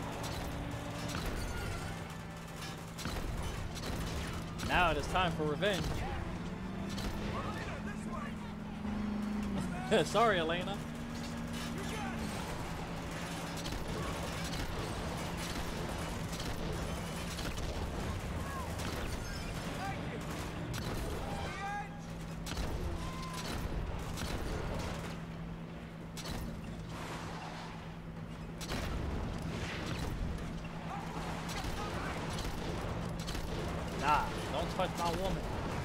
Now it is time for revenge. Sorry, Elena. Nah, don't touch my woman.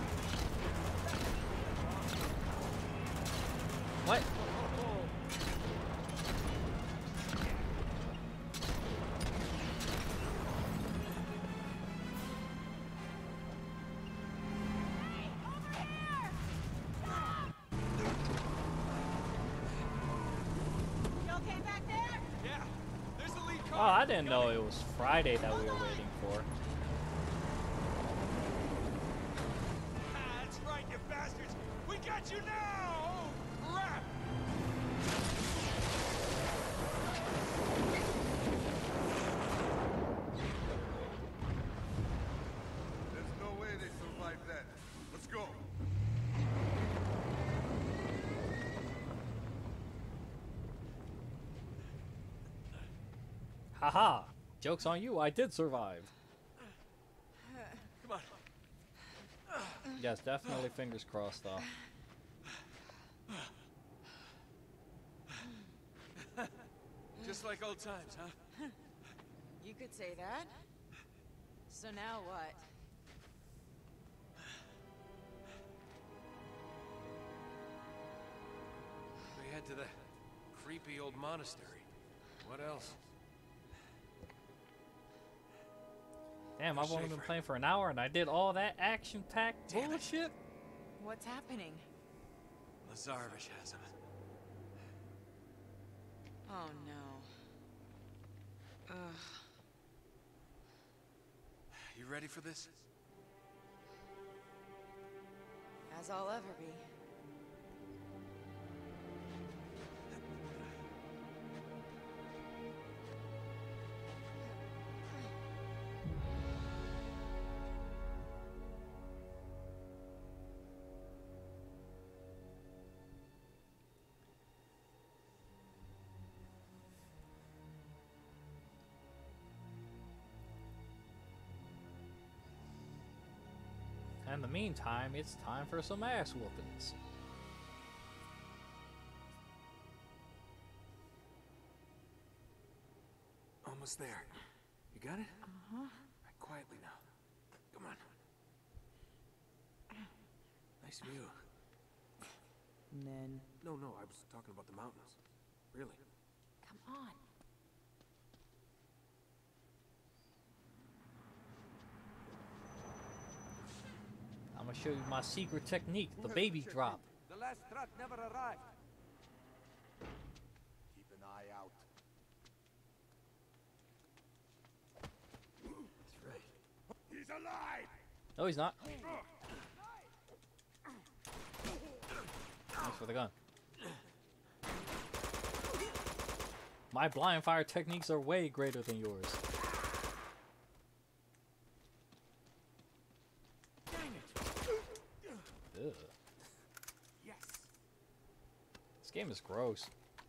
What? Yeah, there's the lead Oh, car. I didn't know it was Friday that we were waiting for. Ah, that's right, you bastards. We got you now. Oh, crap. There's no way they survived that. Let's go. Haha! Joke's on you, I did survive. Come on. Yes, definitely fingers crossed though. Just like old times, huh? You could say that. So now what? We head to the creepy old monastery. What else? Damn, I've only been Schaefer. playing for an hour and I did all that action-packed Damn it. bullshit? What's happening? Lazarevich has him. Oh no. Ugh. You ready for this? As I'll ever be. In the meantime, it's time for some ass whoopings. Almost there. You got it? Uh-huh. Right, quietly now. Come on. Nice view. Men. No, no, I was talking about the mountains. Really. Come on. I'm gonna show you my secret technique, the baby drop. The last truck never arrived. Keep an eye out. That's right. He's alive! No, he's not. Thanks for the gun. My blind fire techniques are way greater than yours. Ugh. Yes. This game is gross.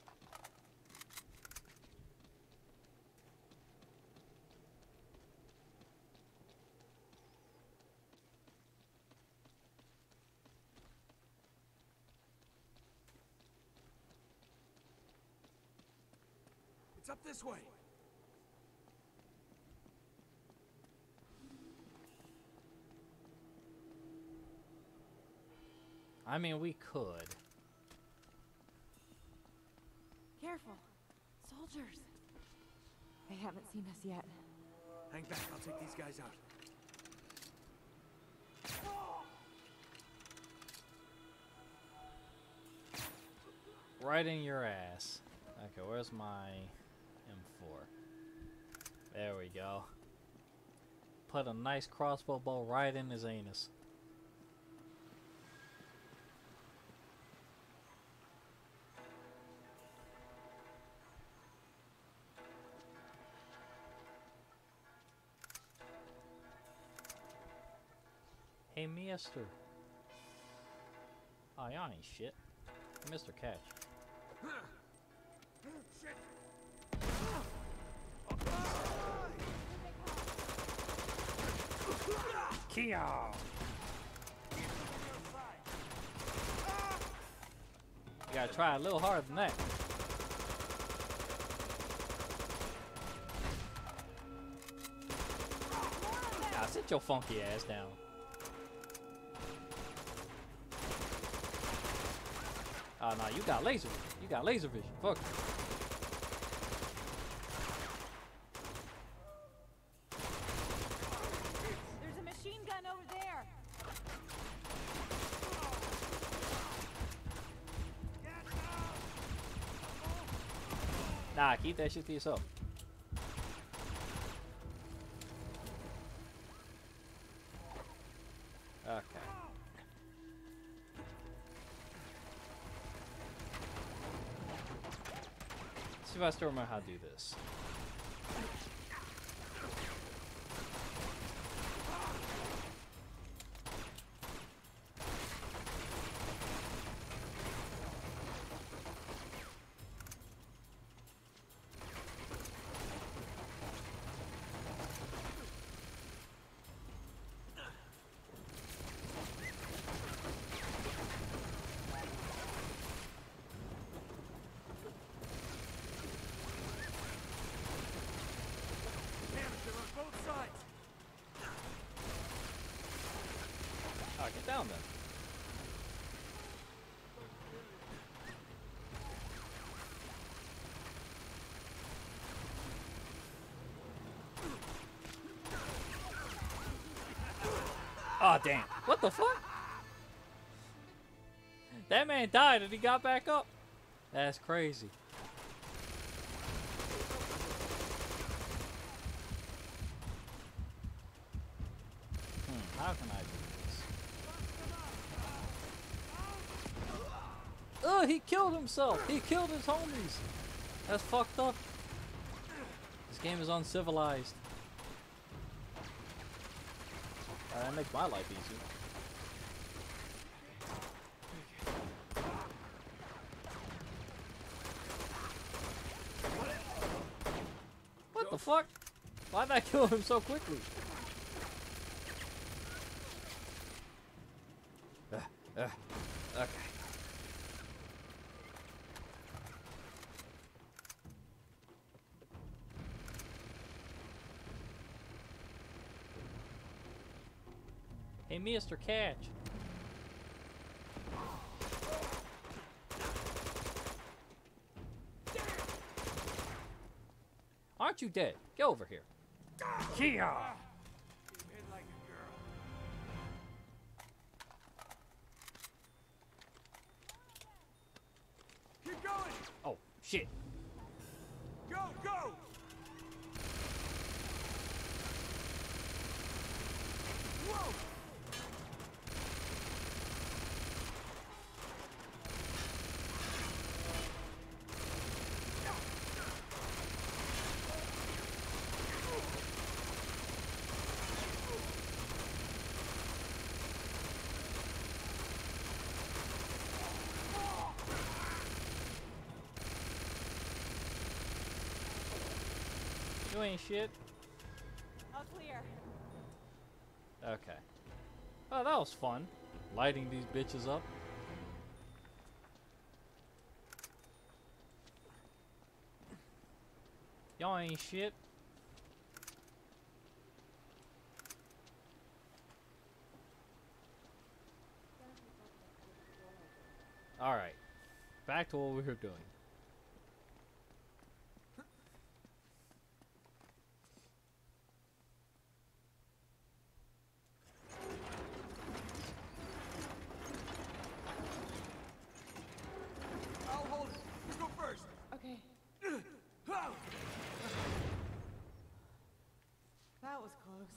It's up this way. I mean, we could. Careful. Soldiers. They haven't seen us yet. Hang back, I'll take these guys out. Right in your ass. Okay, where's my M four? There we go. Put a nice crossbow bolt right in his anus. Hey, mister. Oh, y'all ain't shit. Mister Catch. Kia! You gotta try a little harder than that. Now sit your funky ass down. Oh no, you got laser. You got laser vision. Fuck. There's a machine gun over there. Nah, keep that shit to yourself. Okay. See if I still remember how to do this. Oh, get down then. Oh, damn. What the fuck? That man died and he got back up. That's crazy. Hmm, how can I do this? Oh, he killed himself. He killed his homies. That's fucked up. This game is uncivilized. Uh, that makes my life easier. What the fuck? Why'd I kill him so quickly? Uh, uh, okay. Hey, Mister Catch. Aren't you dead? Get over here. Kia! Hit like a girl. Keep going! Oh, shit. Go, go! Whoa! You ain't shit. All clear. Okay. Oh, that was fun. Lighting these bitches up. Y'all ain't shit. Alright. Back to what we were doing. I'll hold it. You go first. Okay. That was close.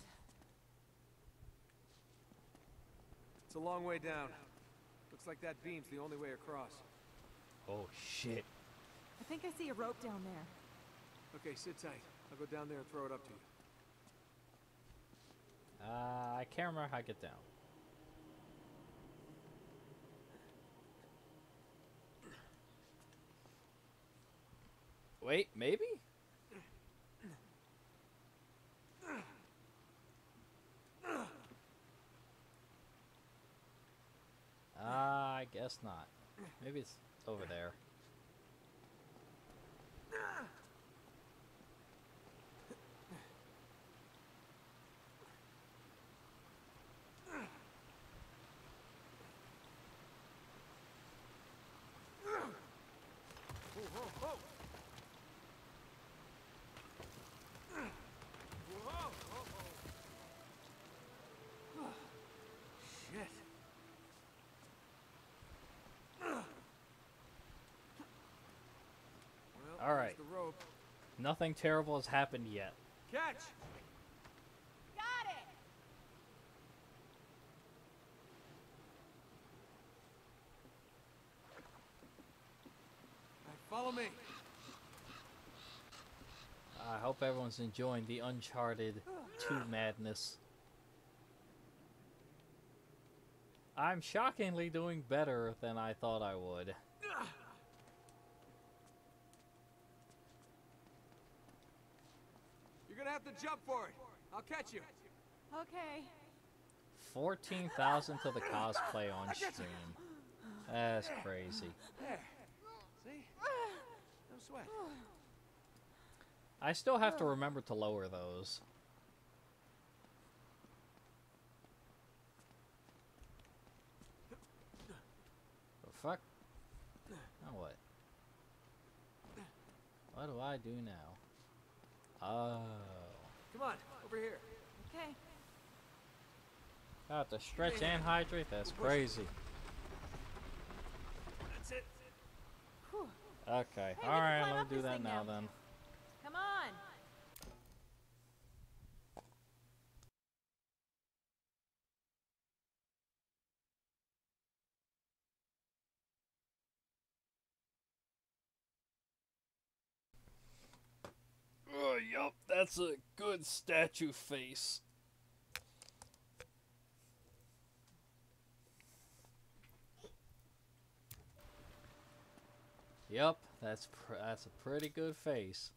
It's a long way down. Looks like that beam's the only way across. Oh shit. I think I see a rope down there. Okay, sit tight. I'll go down there and throw it up to you. Uh, I can't remember how I get down. Wait, maybe? Uh, I guess not. Maybe it's over there. Whoa, whoa, whoa! Whoa, whoa, whoa. Shit. Well, All there's right. the rope. Nothing terrible has happened yet. Catch! Got it! All right, follow me. I hope everyone's enjoying the Uncharted two madness. I'm shockingly doing better than I thought I would. You're gonna have to jump for it. I'll catch you. Okay. fourteen thousand to the cosplay on stream. That's crazy. There. See? No sweat. I still have to remember to lower those. The fuck? Now what? What do I do now? Oh. Come on, over here. Okay. I have to stretch and hydrate? That's crazy. That's it. Whew. Okay. Hey, we can Alright, climb let up me do this that thing now now. then. Come on. Oh, yup, that's a good statue face. Yup, that's pr that's a pretty good face.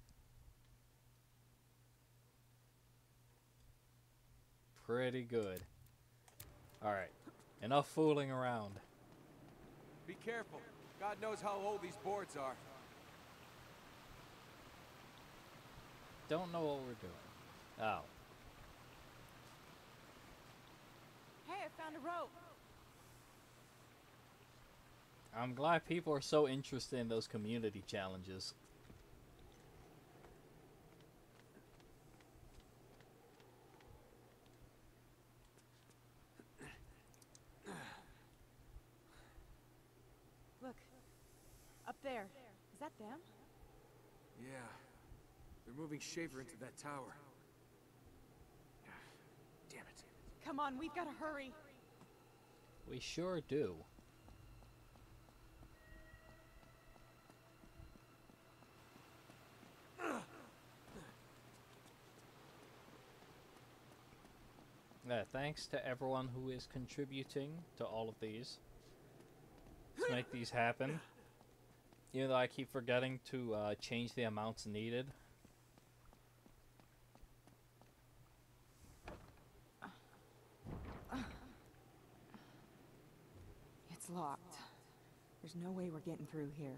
Pretty good. Alright, enough fooling around. Be careful. God knows how old these boards are. Don't know what we're doing. Oh. Hey, I found a rope. I'm glad people are so interested in those community challenges. Look. Up there. Is that them? Yeah. They're moving Schaefer into that tower. Damn it. Come on, we've got to hurry. We sure do. Yeah, thanks to everyone who is contributing to all of these to make these happen. Even though I keep forgetting to uh, change the amounts needed. It's locked. There's no way we're getting through here.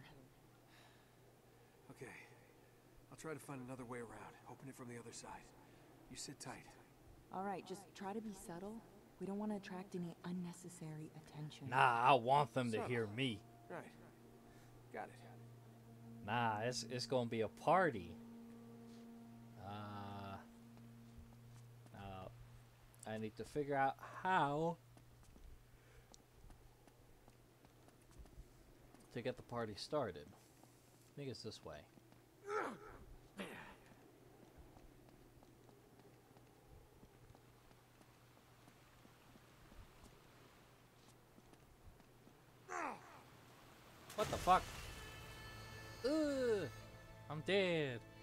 Okay. I'll try to find another way around. Open it from the other side. You sit tight. All right, just try to be subtle. We don't want to attract any unnecessary attention. Nah, I want them to So- hear me. Right. Got it. Nah, it's it's gonna be a party. Uh, uh, I need to figure out how to get the party started. I think it's this way. What the fuck? Ugh, I'm dead.